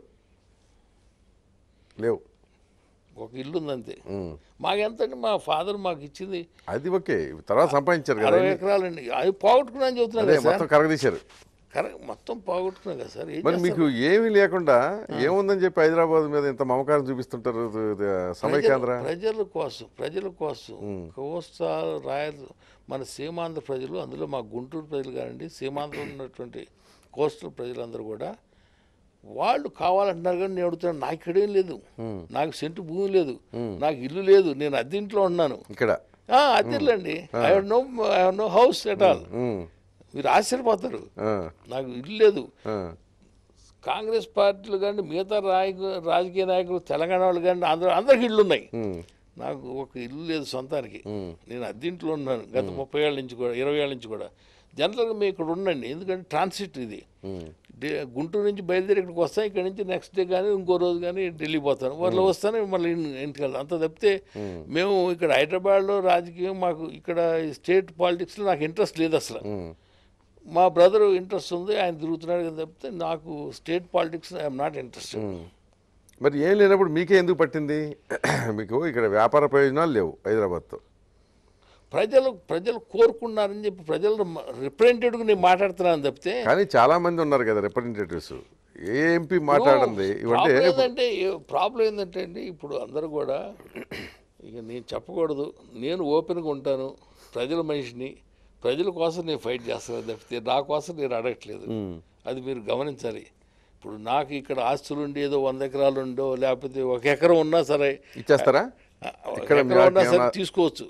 లేవు, ఒక ఇల్లు ఉందంతే. మాకెంత అండి, మా ఫాదర్ మాకు ఇచ్చింది అది ఓకే, తర్వాత సంపాదించారు కదా 60 ఎకరాలండి. అది పోగొట్టుకున్నా అని చెబుతున్నాను కదా సార్. కరగదీశారు, మొత్తం పోగొట్టుకున్నాం కదా సార్. మరి మీకు ఏమీ లేకుండా ఏముందని చెప్పి హైదరాబాద్ మీద ఇంత మమకారం చూపిస్తుంటారు. సమైకాంధ్ర ప్రజల కోసం కోస్తాలు రాయలు మన సీమాంధ్ర ప్రజలు, అందులో మా గుంటూరు ప్రజలు కానివ్వండి, సీమాంధ్రలో ఉన్నటువంటి కోస్టల్ ప్రజలందరూ కూడా వాళ్ళు కావాలంటున్నారు. కానీ నేను అడుగుతున్నాను, నాకు ఇక్కడేం లేదు, నాకు సెంటు భూమి లేదు, నాకు ఇల్లు లేదు, నేను అద్దెంట్లో ఉన్నాను ఇక్కడ. అద్దెల్లు అండి, I have no house at all. మీరు ఆశ్చర్యపోతారు, నాకు ఇల్లు లేదు. కాంగ్రెస్ పార్టీలు కానీ మిగతా రాజకీయ నాయకులు, తెలంగాణ వాళ్ళు కానీ అందరికి ఇళ్ళు ఉన్నాయి, నాకు ఒక ఇల్లు లేదు సొంతానికి. నేను అద్దెంట్లో ఉన్నాను గత 30 ఏళ్ళ నుంచి కూడా, 20 ఏళ్ళ నుంచి కూడా. జనరల్గా మేము ఇక్కడ ఉండండి, ఎందుకంటే ట్రాన్సిట్ ఇది. గుంటూరు నుంచి బయలుదేరి ఇక్కడికి వస్తాను, ఇక్కడ నుంచి నెక్స్ట్ డే కానీ ఇంకో రోజు కానీ ఢిల్లీ పోతాను, వాళ్ళు వస్తాను మళ్ళీ ఇంటికి వెళ్తాను. అంత తప్పితే మేము ఇక్కడ హైదరాబాద్లో రాజకీయం, మాకు ఇక్కడ స్టేట్ పాలిటిక్స్లో నాకు ఇంట్రెస్ట్ లేదు అసలు. మా బ్రదర్ ఇంట్రెస్ట్ ఉంది, ఆయన తిరుగుతున్నాడు కానీ తప్పితే నాకు state politics I'm not interested. మరి ఏం లేనప్పుడు మీకే ఎందుకు పట్టింది? మీకు ఇక్కడ వ్యాపార ప్రయోజనాలు లేవు హైదరాబాద్తో. ప్రజలు కోరుకున్నారని చెప్పి ప్రజలు రిప్రజెంటేటివ్గా నేను మాట్లాడుతున్నాను తప్పితే. కానీ చాలా మంది ఉన్నారు కదా రిప్రజెంటేటివ్స్, ఏ ఎంపీ మాట్లాడండి. ప్రాబ్లం ఏంటంటే అండి, ఇప్పుడు అందరూ కూడా ఇక నేను చెప్పకూడదు, నేను ఓపెన్గా ఉంటాను, ప్రజల మనిషిని, ప్రజల కోసం నేను ఫైట్ చేస్తాను తప్పితే నా కోసం నేను అడగట్లేదు. అది మీరు గమనించాలి. ఇప్పుడు నాకు ఇక్కడ ఆస్తులు ఉండి ఏదో 100 ఎకరాలు ఉండో, లేకపోతే 1 ఎకరం ఉన్నా సరే ఇచ్చేస్తారా, ఉన్నా సరే తీసుకోవచ్చు.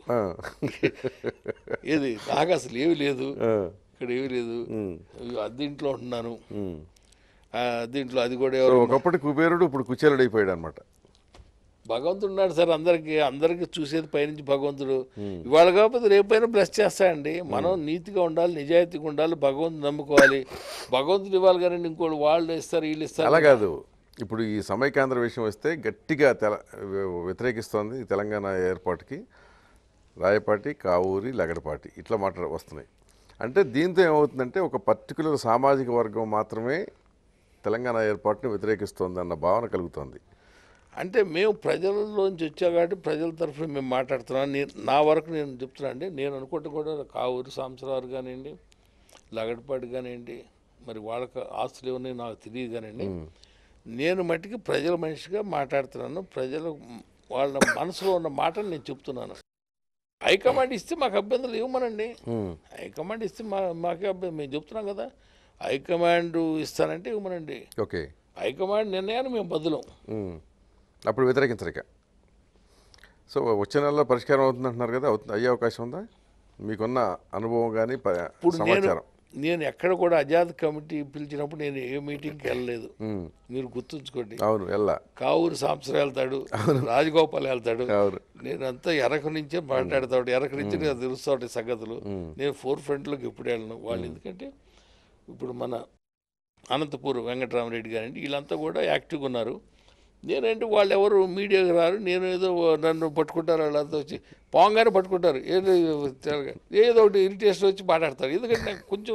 ఏది నాకు అసలు ఏమి లేదు, ఇక్కడ ఏమి లేదు, అద్దెంట్లో ఉంటున్నాను. అద్దెంట్లో అది కూడా ఒకప్పటి కుబేరుడు ఇప్పుడు కుచేలుడు అయిపోయాడు అనమాట. భగవంతుడు ఉన్నాడు సార్, అందరికి చూసేది పైనుంచి భగవంతుడు. ఇవాళ కాకపోతే రేపైనా బ్లెస్ చేస్తాయండి. మనం నీతిగా ఉండాలి, నిజాయితీగా ఉండాలి, భగవంతుడు నమ్ముకోవాలి. భగవంతుడు ఇవ్వాలి కానీ ఇంకోటి వాళ్ళు ఇస్తారు వీళ్ళు ఇస్తారు అలా కాదు. ఇప్పుడు ఈ సమైకాంధ్ర విషయం వస్తే గట్టిగా వ్యతిరేకిస్తోంది తెలంగాణ ఏర్పాటుకి రాయపాటి, కావూరి, లగడపాటి ఇట్లా వస్తున్నాయి. అంటే దీంతో ఏమవుతుందంటే ఒక పర్టికులర్ సామాజిక వర్గం మాత్రమే తెలంగాణ ఏర్పాటుని వ్యతిరేకిస్తోంది అన్న భావన కలుగుతోంది. అంటే మేము ప్రజల్లోంచి వచ్చా కాబట్టి ప్రజల తరఫున మేము మాట్లాడుతున్నాం. నా వరకు నేను చెప్తున్నా అండి, నేను అనుకుంటే కూడా కావూరి సాంబశివరావు కానివ్వండి, లగడపాటి కానివ్వండి, మరి వాళ్ళకి ఆస్తులు ఏమన్నాయి నాకు తెలియదు కానివ్వండి, నేను మట్టికి ప్రజల మనిషిగా మాట్లాడుతున్నాను. ప్రజలు వాళ్ళ మనసులో ఉన్న మాటలు నేను చెప్తున్నాను. హైకమాండ్ ఇస్తే మాకు అభ్యంతరాలు ఇవ్వమనండి. హైకమాండ్ ఇస్తే మాకే అభ్యంతరం, మేము చెప్తున్నాం కదా, హైకమాండ్ ఇస్తానంటే ఇవ్వమనండి. ఓకే, హైకమాండ్ నిర్ణయాన్ని మేము బదులం. అప్పుడు వ్యతిరేకించరిక. సో వచ్చే నెలలో పరిష్కారం అవుతుందంటున్నారు కదా, అయ్యే అవకాశం ఉందా? మీకున్న అనుభవం కానీ సమాచారం. నేను ఎక్కడ కూడా అజాద్ కమిటీ పిలిచినప్పుడు నేను ఏ మీటింగ్కి వెళ్ళలేదు. మీరు గుర్తుంచుకోండి. అవును, వెళ్ళా. కావూరు సాంబశివరావు వెళ్తాడు, రాజగోపాల్ వెళ్తాడు, నేనంతా ఎరక నుంచే మాట్లాడతాడు, ఎరక నుంచి నేను తెలుస్తాడు సంగతులు. నేను ఫోర్ ఫ్రంట్లోకి ఎప్పుడు వెళ్ళను. వాళ్ళు ఎందుకంటే ఇప్పుడు మన అనంతపూర్ వెంకటరామరెడ్డి గారండి వీళ్ళంతా కూడా యాక్టివ్గా ఉన్నారు. నేనంటే వాళ్ళు ఎవరు మీడియాకి రారు. నేను ఏదో నన్ను పట్టుకుంటారు, వాళ్ళంతా వచ్చి పోంగానే పట్టుకుంటారు, ఏదో ఒకటి ఇరిటేషన్ వచ్చి మాట్లాడతారు. ఎందుకంటే నాకు కొంచెం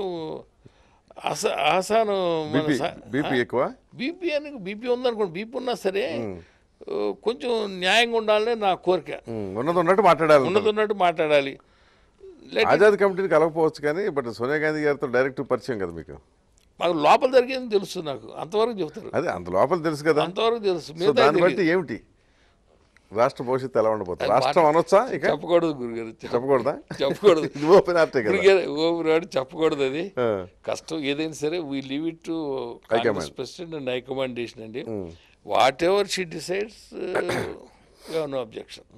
ఆసానం బీపీ ఎక్కువ. బీపీ ఉందనుకోండి, బీపీ ఉన్నా సరే కొంచెం న్యాయంగా ఉండాలనే నా కోరిక. ఉన్నట్టు మాట్లాడాలి. ఆజాద్ కమిటీని కలగకపోవచ్చు కానీ బట్ సోనియా గాంధీ గారితో డైరెక్ట్ పరిచయం కదా మీకు. మాకు లోపల జరిగేది తెలుసు, నాకు అంతవరకు చెబుతారు. అదే అంత లోపల తెలుసు కదా, అంతవరకు తెలుసు. దాన్ని బట్టి ఏమిటి రాష్ట్ర భవిష్యత్తు ఎలా ఉండబోతుంది? రాష్ట్రం అనొచ్చా? ఇక చెప్పకూడదు గురుగారు, చెప్పకూడదా? చెప్పకూడదు. ఓపెన్ ఆర్టే కదా, ఓపెన్ చెప్పకూడదు. అది కష్టం. ఏదైనా సరే we leave it to Congress president and హైకమాండేషన్ అండి. Whatever she decides we have no objection.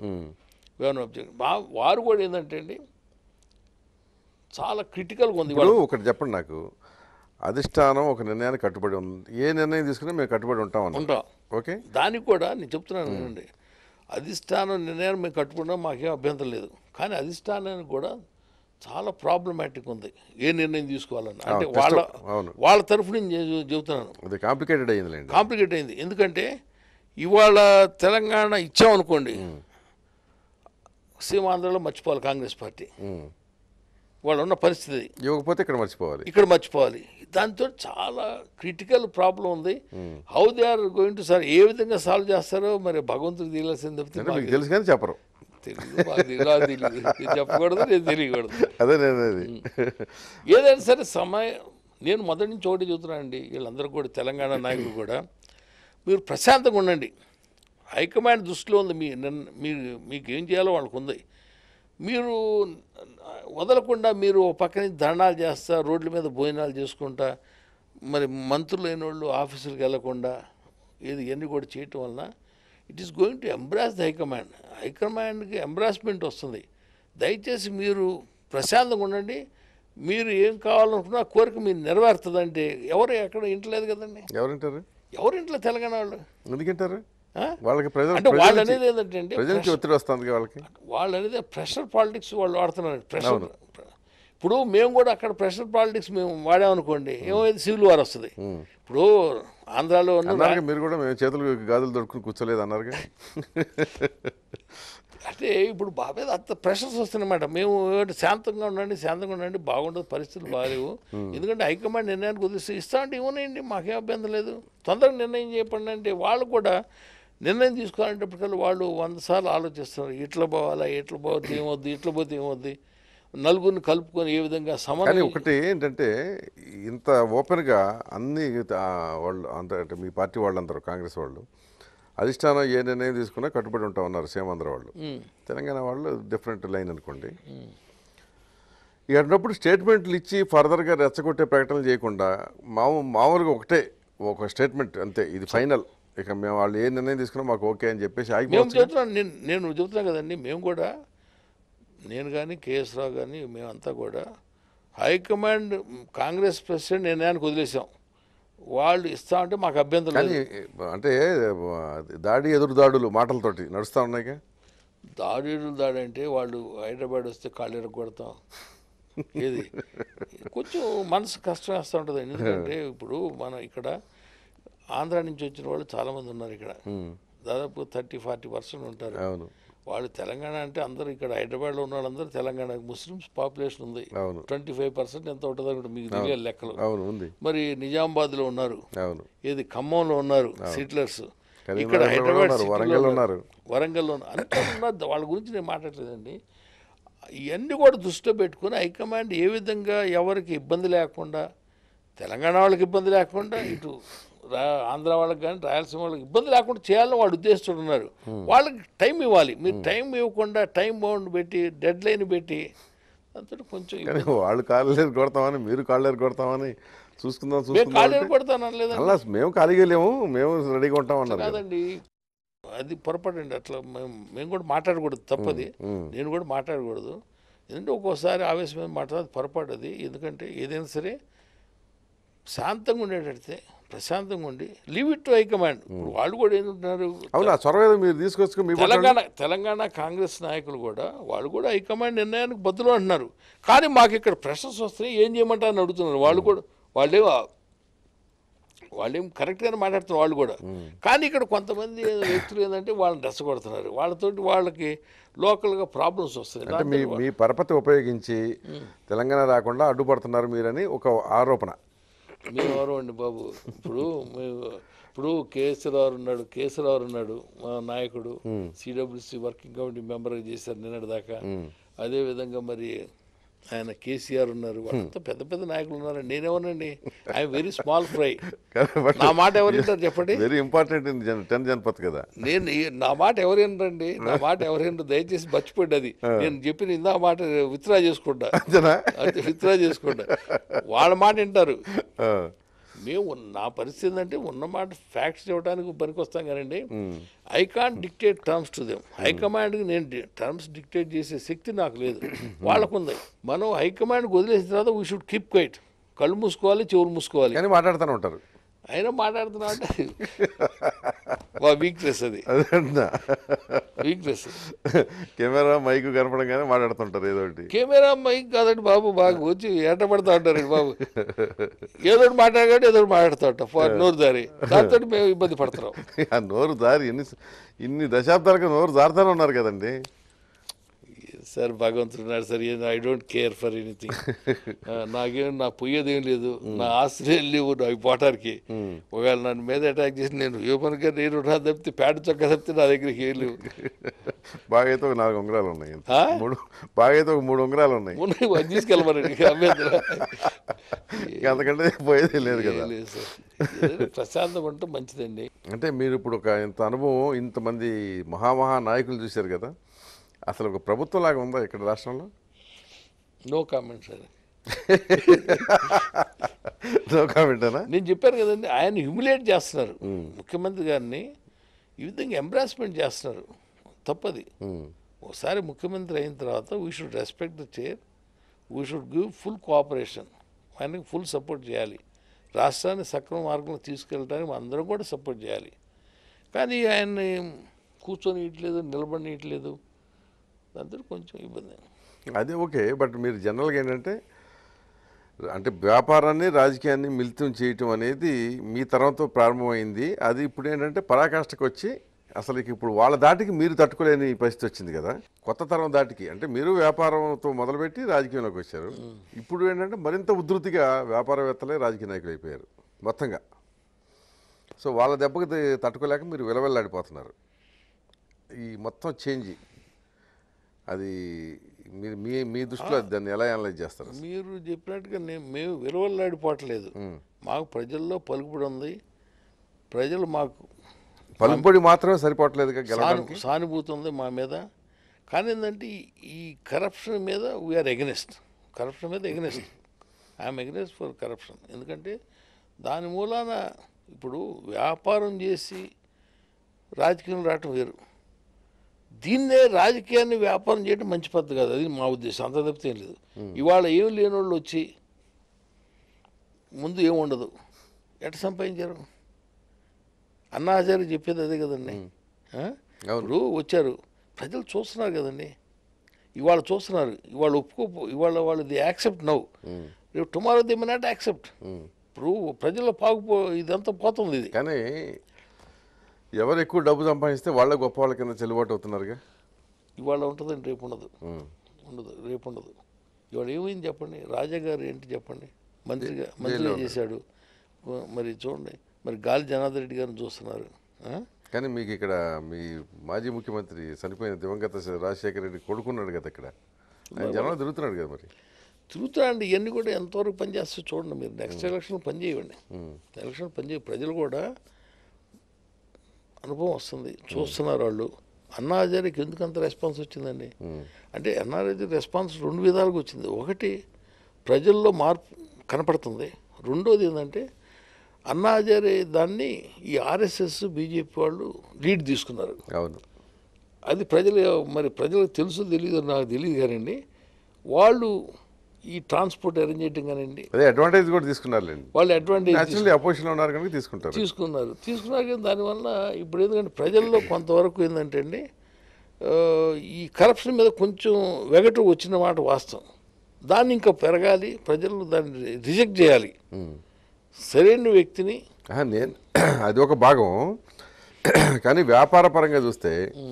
వారు కూడా ఏంటంటే అండి చాలా క్రిటికల్గా ఉంది. ఒకటి చెప్పండి నాకు, అధిష్టానం ఒక నిర్ణయానికి కట్టుబడి ఉంది. ఏ నిర్ణయం తీసుకున్నా మేము కట్టుబడి ఉంటాం. ఓకే, దానికి కూడా నేను చెప్తున్నాను అండి, అధిష్టానం నిర్ణయాన్ని మేము కట్టుకున్నాం, మాకేం అభ్యంతరం లేదు. కానీ అధిష్టానానికి కూడా చాలా ప్రాబ్లమాటిక్ ఉంది ఏ నిర్ణయం తీసుకోవాలని. అంటే వాళ్ళ తరఫు నుంచి చెబుతున్నాను, కాంప్లికేట్ అయింది. ఎందుకంటే ఇవాళ తెలంగాణ ఇచ్చామనుకోండి, సీమాంధ్రలో మర్చిపోవాలి కాంగ్రెస్ పార్టీ, వాళ్ళు ఉన్న పరిస్థితి. ఇవ్వకపోతే ఇక్కడ మర్చిపోవాలి. దాంతో చాలా క్రిటికల్ ప్రాబ్లం ఉంది. How they are going to sir ఏ విధంగా సాల్వ్ చేస్తారో మరి భగవంతుడు తెలియాల్సింది. తెలుసు కానీ చెప్పరు, చెప్పకూడదు, నేను తెలియకూడదు. అదే ఏదైనా సరే సమయం. నేను మొదటి నుంచి ఒకటి చెబుతున్నానండి, వీళ్ళందరూ కూడా తెలంగాణ నాయకులు కూడా, మీరు ప్రశాంతంగా ఉండండి. హైకమాండ్ దృష్టిలో ఉంది, మీకు ఏం చేయాలో వాళ్ళకు ఉంది. మీరు వదలకుండా మీరు పక్క నుంచి ధర్నాలు చేస్తా, రోడ్ల మీద భోజనాలు చేసుకుంటా, మరి మంత్రులు అయిన వాళ్ళు ఆఫీసులకు వెళ్లకుండా ఇవన్నీ కూడా చేయటం వలన it is going to embarrass the హైకమాండ్కి ఎంబ్రాస్మెంట్ వస్తుంది. దయచేసి మీరు ప్రశాంతంగా ఉండండి. మీరు ఏం కావాలనుకున్నా కోరిక మీరు నెరవేరుతుందంటే ఎవరు ఎక్కడ ఇంటలేదు కదండి. ఎవరు ఇంట్లో తెలంగాణ వాళ్ళు ఎందుకంటారు? అంటే వాళ్ళు అనేది ఏంటంటే ఒత్తిడి వస్తుంది వాళ్ళకి. వాళ్ళు అనేది ప్రెషర్ పాలిటిక్స్ వాళ్ళు వాడుతున్నారు. ప్రెషర్ ఇప్పుడు మేము కూడా అక్కడ ప్రెషర్ పాలిటిక్స్ మేము వాడామనుకోండి, ఏమైంది సివిల్ వార్ వస్తుంది. ఇప్పుడు ఆంధ్రాలో మీరు కూడా మేము చేతులు గాజులు దొరుకుని కూర్చోలేదు అన్నారు. అంటే ఇప్పుడు బాగా అంత ప్రెషర్స్ వస్తున్నాయన్నమాట. మేము శాంతంగా ఉండండి బాగుండదు, పరిస్థితులు బాగాలేవు. ఎందుకంటే హైకమాండ్ నిర్ణయానికి వదిలిస్తే ఇస్తా అంటే ఇవ్వనండి, మాకేం అభ్యంతరం లేదు, తొందరగా నిర్ణయం చెప్పండి అంటే వాళ్ళు కూడా నిర్ణయం తీసుకోవాలంటప్పటికల్లా వాళ్ళు 100 సార్లు ఆలోచిస్తున్నారు. ఇట్లా పోవాలా, ఎట్లా పోతే ఏమవుద్ది, ఇట్లా పోతే ఏమవుద్ది, నలుగురిని కలుపుకొని ఏ విధంగా సమన్వయం. ఒకటి ఏంటంటే ఇంత ఓపెన్గా అన్ని వాళ్ళు అంటే మీ పార్టీ వాళ్ళందరూ కాంగ్రెస్ వాళ్ళు అధిష్టానం ఏ నిర్ణయం తీసుకున్నా కట్టుబడి ఉంటా ఉన్నారు. సీమాంధ్ర వాళ్ళు, తెలంగాణ వాళ్ళు డిఫరెంట్ లైన్ అనుకోండి. ఇలాంటప్పుడు స్టేట్మెంట్లు ఇచ్చి ఫర్దర్గా రెచ్చగొట్టే ప్రకటనలు చేయకుండా మామూలుగా ఒక స్టేట్మెంట్ అంతే, ఇది ఫైనల్, ఇక మేము వాళ్ళు ఏ నిర్ణయం తీసుకున్నా మాకు ఓకే అని చెప్పేసి నేను చెబుతున్నాను కదండి. మేము కూడా, నేను కానీ కేఎస్ రావు కానీ మేమంతా కూడా హైకమాండ్ కాంగ్రెస్ ప్రెసిడెంట్ నిర్ణయానికి వదిలేసాం. వాళ్ళు ఇస్తా అంటే మాకు అభ్యంతరం లేదు. అంటే ఎదురు దాడులు మాటలతోటి నడుస్తూ ఉన్నాయి. దాడి అంటే వాళ్ళు హైదరాబాద్ వస్తే కాళ్ళు కొడతాం, ఏది కొంచెం మనసు కష్టం వేస్తూ ఉంటుంది. ఎందుకంటే ఇప్పుడు మనం ఇక్కడ ఆంధ్ర నుంచి వచ్చిన వాళ్ళు చాలామంది ఉన్నారు. ఇక్కడ దాదాపు 30-40% ఉంటారు. వాళ్ళు తెలంగాణ అంటే అందరూ ఇక్కడ హైదరాబాద్లో ఉన్న వాళ్ళందరూ తెలంగాణ. ముస్లిమ్స్ పాపులేషన్ ఉంది, 25% ఎంత ఉంటుంది అనుకుంటే మీకు తెలియాలి లెక్కలు. మరి నిజామాబాద్లో ఉన్నారు, ఏది ఖమ్మంలో ఉన్నారు సెటిలర్స్, ఇక్కడ హైదరాబాద్ వరంగల్లో అంతా ఉన్నారు. వాళ్ళ గురించి నేను మాట్లాడలేదండి. ఇవన్నీ కూడా దృష్టిలో పెట్టుకుని హైకమాండ్ ఏ విధంగా ఎవరికి ఇబ్బంది లేకుండా, తెలంగాణ వాళ్ళకి ఇబ్బంది లేకుండా, ఇటు ఆంధ్ర వాళ్ళకి కానీ రాయలసీమ వాళ్ళకి ఇబ్బంది లేకుండా చేయాలని వాళ్ళు ఉద్దేశిస్తూ ఉన్నారు. వాళ్ళకి టైం ఇవ్వాలి. మీరు టైం ఇవ్వకుండా టైం బౌండ్ పెట్టి డెడ్ లైన్ పెట్టి అంతా కొంచెం వాళ్ళు కాళ్ళు కొడతామని మీరు కాళ్ళు కొడతామని చూసుకుందాం. కాళ్ళు కొడతాను లేదా, మేము ఖాళీగా లేము, మేము రెడీగా ఉంటాం అన్నారు కాదండి. అది పొరపాటు అండి. అట్లా మేము కూడా మాట్లాడకూడదు, తప్పది. నేను కూడా మాట్లాడకూడదు. ఎందుకంటే ఒక్కోసారి ఆవేశమైన మాట్లాడేది పొరపాటు అది. ఎందుకంటే ఏదైనా సరే శాంతంగా ఉండేటట్టే ప్రశాంతంగా ఉండి లీవ్ ఇట్ టు హైకమాండ్. ఇప్పుడు వాళ్ళు కూడా ఏంటంటున్నారు, అవునా చొరవ మీరు తీసుకొచ్చుకో మీ తెలంగాణ కాంగ్రెస్ నాయకులు కూడా వాళ్ళు కూడా హైకమాండ్ నిర్ణయానికి బదులు అంటున్నారు. కానీ మాకు ఇక్కడ ప్రెషర్స్ వస్తున్నాయి, ఏం చేయమంటారని అడుగుతున్నారు. వాళ్ళు కూడా వాళ్ళేం కరెక్ట్గానే మాట్లాడుతున్నారు వాళ్ళు కూడా. కానీ ఇక్కడ కొంతమంది వ్యక్తులు ఏంటంటే వాళ్ళని రెచ్చగొడుతున్నారు. వాళ్ళతోటి వాళ్ళకి లోకల్గా ప్రాబ్లమ్స్ వస్తున్నాయి. అంటే మీ పరపతి ఉపయోగించి తెలంగాణ రాకుండా అడ్డుపడుతున్నారు మీరని ఒక ఆరోపణ. మేము ఎవరు అండి బాబు? ఇప్పుడు కేసీఆర్ ఉన్నాడు మా నాయకుడు, సిడబ్ల్యూసి వర్కింగ్ కమిటీ మెంబర్గా చేశారు నిన్నటి దాకా. అదేవిధంగా మరి ఆయన కేసీఆర్ ఉన్నారు, వాళ్ళంతా పెద్ద పెద్ద నాయకులు ఉన్నారండి. నేనేమోనండి, ఐఎమ్ వెరీ స్మాల్ ఫ్రై. నా మాట ఎవరింటారు చెప్పండి? వెరీ ఇంపార్టెంట్ 10 జనపత్ కదా. నా మాట ఎవరేంటండి? నా మాట ఎవరేంటో దయచేసి మర్చిపోండి. అది నేను చెప్పిన ఇందా మాట విత్డ్రా చేసుకుంటా, విత్డ్రా చేసుకుంటా. వాళ్ళ మాట వింటారు. మేము నా పరిస్థితి ఏంటంటే ఉన్నమాట ఫ్యాక్ట్స్ ఇవ్వడానికి పనికొస్తాం కానండి. I can't dictate terms to them. హైకమాండ్కి నేను టర్మ్స్ డిక్టేట్ చేసే శక్తి నాకు లేదు, వాళ్ళకుంది. మనం హైకమాండ్కి వదిలేసిన తర్వాత వీ షుడ్ కీప్ క్వైట్. కళ్ళు మూసుకోవాలి, చెవులు మూసుకోవాలి. కానీ మాట్లాడుతూనే ఉంటారు. అయినా మాట్లాడుతున్నా అంటే మా వీక్నెస్, అది వీక్నెస్. కెమెరా మైక్ కనపడంగానే మాట్లాడుతుంటారు ఏదో ఒకటి. కెమెరా మైక్ కాదండి బాబు, బాగా వచ్చి ఏట పడుతూ ఉంటారండి బాబు. ఏదో మాట్లాడగానే ఏదో మాట్లాడుతూ ఉంటాం, నోరు దారి. దాంతో మేము ఇబ్బంది పడుతున్నాం. ఆ నోరు దారి ఇన్ని దశాబ్దాలుగా నోరు జారుతూనే ఉన్నారు కదండి సార్. భగవంతుడు ఉన్నాడు sir, I don't care for anything. నా పోయేదేం లేదు, నా ఆస్తులు లేవు నాకు పోవటానికి. ఒకవేళ నన్ను మీద అటాక్ చేసి నేను యోపన్గా నేను నా తప్పితే పేట చొక్క తప్పితే నా దగ్గరికి ఏం లేవు. బాగా అయితే ఒక 4 ఉంగరాలు ఉన్నాయి, బాగా అయితే ఒక 3 ఉంగరాలు ఉన్నాయి. తీసుకెళ్ళమనండి, అంతకంటే పోయేది లేదు కదా. లేదు సార్, ప్రశాంతం అంటే మంచిదండి. అంటే మీరు ఇప్పుడు ఇంత అనుభవం, ఇంతమంది మహా నాయకులు చూశారు కదా, అసలు ఒక ప్రభుత్వం లాగా ఉందా ఇక్కడ రాష్ట్రంలో? No comment sir. No comment అనా? నేను చెప్పాను కదండి, ఆయన హ్యూమిలేట్ చేస్తున్నారు ముఖ్యమంత్రి గారిని, ఈ విధంగా ఎంబ్రాస్మెంట్ చేస్తున్నారు. తప్పది. ఒకసారి ముఖ్యమంత్రి అయిన తర్వాత we should respect the chair, we should give full cooperation. ఆయనకి ఫుల్ సపోర్ట్ చేయాలి. రాష్ట్రాన్ని సక్రమ మార్గంలో తీసుకెళ్ళడానికి అందరం కూడా సపోర్ట్ చేయాలి. కానీ ఆయన్ని కూర్చొని ఇట్లేదు, నిలబడి ఇట్లేదు, దాంతో కొంచెం ఇబ్బంది. అదే ఓకే. బట్ మీరు జనరల్గా ఏంటంటే అంటే వ్యాపారాన్ని రాజకీయాన్ని మిళితం చేయటం అనేది మీ తరంతో ప్రారంభమైంది. అది ఇప్పుడు ఏంటంటే పరాకాష్ఠకు వచ్చి అసలు ఇప్పుడు వాళ్ళ దాటికి మీరు తట్టుకోలేని పరిస్థితి వచ్చింది కదా, కొత్త తరం దాటికి. అంటే మీరు వ్యాపారంతో మొదలుపెట్టి రాజకీయంలోకి వచ్చారు. ఇప్పుడు ఏంటంటే మరింత ఉధృతిగా వ్యాపారవేత్తలే రాజకీయ నాయకులు అయిపోయారు మొత్తంగా. సో వాళ్ళ దెబ్బకి తట్టుకోలేక మీరు విలవెల్లాడిపోతున్నారు. ఈ మొత్తం చేంజ్ అది మీరు మీ దృష్టిలో దాన్ని ఎలా అనలైజ్ చేస్తారు? మీరు చెప్పినట్టుగా మేము విలువలాడిపోవట్లేదు. మాకు ప్రజల్లో పలుకుబడి ఉంది. ప్రజలు మాకు పలుకుబడి మాత్రమే సరిపోవట్లేదు, సానుభూతి ఉంది మా మీద. కానీ ఏంటంటే ఈ కరప్షన్ మీద వీఆర్ ఎగనెస్ట్. కరప్షన్ మీద against. I'm against for corruption. ఎందుకంటే దాని మూలాన ఇప్పుడు వ్యాపారం చేసి రాజకీయం రావటం వేరు. దీన్నే రాజకీయాన్ని వ్యాపారం చేయడం మంచి పద్ధతి కాదు. అది మా ఉద్దేశం. అంత తప్పితే ఏం లేదు. ఇవాళ ఏం లేని వాళ్ళు వచ్చి ముందు ఏముండదు ఎట్లా సంపాదించారు? అన్నా హజారే చెప్పేది అదే కదండి. ఇప్పుడు వచ్చారు, ప్రజలు చూస్తున్నారు కదండి. ఇవాళ చూస్తున్నారు, ఇవాళ ఇవాళ వాళ్ళు ది యాక్సెప్ట్ నౌ, రేపు tomorrow they may not accept. ఇప్పుడు ప్రజల్లో ఇదంతా పోతుంది. ఇది కానీ ఎవరు ఎక్కువ డబ్బు సంపాదిస్తే వాళ్ళ గొప్ప వాళ్ళ కింద చెల్లుబాటు అవుతున్నారుగా. ఇవాళ ఉంటుందండి, రేపు ఉండదు. రేపు ఉండదు. ఇవాళ ఏమైంది చెప్పండి? రాజా గారు ఏంటి చెప్పండి? మంత్రిగా చేశాడు. మరి చూడండి, మరి గాలి జనార్దన్ రెడ్డి గారిని చూస్తున్నారు. కానీ మీకు ఇక్కడ మీ మాజీ ముఖ్యమంత్రి చనిపోయిన దివంగత రాజశేఖర రెడ్డి కొడుకున్నాడు కదా, ఇక్కడ ఆయన జనాలు తిరుగుతున్నాడు కదా. మరి తిరుగుతాడండి. ఇవన్నీ కూడా ఎంతవరకు పనిచేస్తే చూడండి. మీరు నెక్స్ట్ ఎలక్షన్ పనిచేయండి. ఎలక్షన్ పనిచేయ, ప్రజలు కూడా అనుభవం వస్తుంది, చూస్తున్నారు వాళ్ళు. అన్నా హజారేకి ఎందుకు అంత రెస్పాన్స్ వచ్చిందండి అంటే, అన్నా హజారే రెస్పాన్స్ 2 విధాలుగా వచ్చింది. ఒకటి, ప్రజల్లో మార్పు కనపడుతుంది. రెండోది ఏంటంటే, అన్నా హజారే దాన్ని ఈ ఆర్ఎస్ఎస్ బీజేపీ వాళ్ళు లీడ్ తీసుకున్నారు. అవును, అది ప్రజలకు తెలుసు తెలియదు నాకు తెలియదు కానండి, వాళ్ళు ఈ ట్రాన్స్పోర్ట్ అరేంజ్ చేయటం కానివ్వండి, అదే అడ్వాంటేజ్ కూడా తీసుకున్నారులేండి. వాళ్ళు అడ్వాంటేజ్ యాక్చువల్లీ అపోజిషన్లో ఉన్నారు కనుక తీసుకున్నారు కానీ దానివల్ల ఇప్పుడు ఎందుకంటే ప్రజల్లో కొంతవరకు ఏంటంటే అండి ఈ కరప్షన్ మీద కొంచెం వెగటు వచ్చిన మాట వాస్తవం. దాన్ని ఇంకా పెరగాలి, ప్రజలు దాన్ని రిజెక్ట్ చేయాలి. సరైన వ్యక్తిని నేను అది ఒక భాగం. కానీ వ్యాపార పరంగా చూస్తే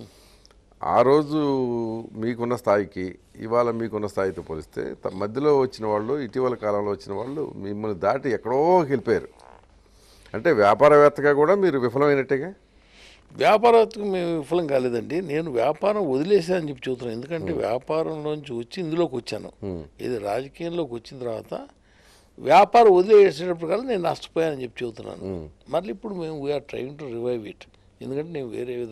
ఆ రోజు మీకున్న స్థాయికి ఇవాళ మీకున్న స్థాయితో పోలిస్తే మధ్యలో వచ్చిన వాళ్ళు, ఇటీవల కాలంలో వచ్చిన వాళ్ళు మిమ్మల్ని దాటి ఎక్కడో వెళ్ళిపోయారు. అంటే వ్యాపారవేత్తగా కూడా మీరు విఫలమైనట్టేగా. వ్యాపారవేత్తగా మేము విఫలం కాలేదండి. నేను వ్యాపారం వదిలేసానని చెప్పి చెబుతున్నాను. ఎందుకంటే వ్యాపారంలోంచి వచ్చి ఇందులోకి వచ్చాను. ఇది రాజకీయంలోకి వచ్చిన తర్వాత వ్యాపారం వదిలేసేటప్పుడు కల్లా నేను నష్టపోయానని చెప్పి చెబుతున్నాను. మళ్ళీ ఇప్పుడు మేము we're trying to revive it. ఎందుకంటే నేను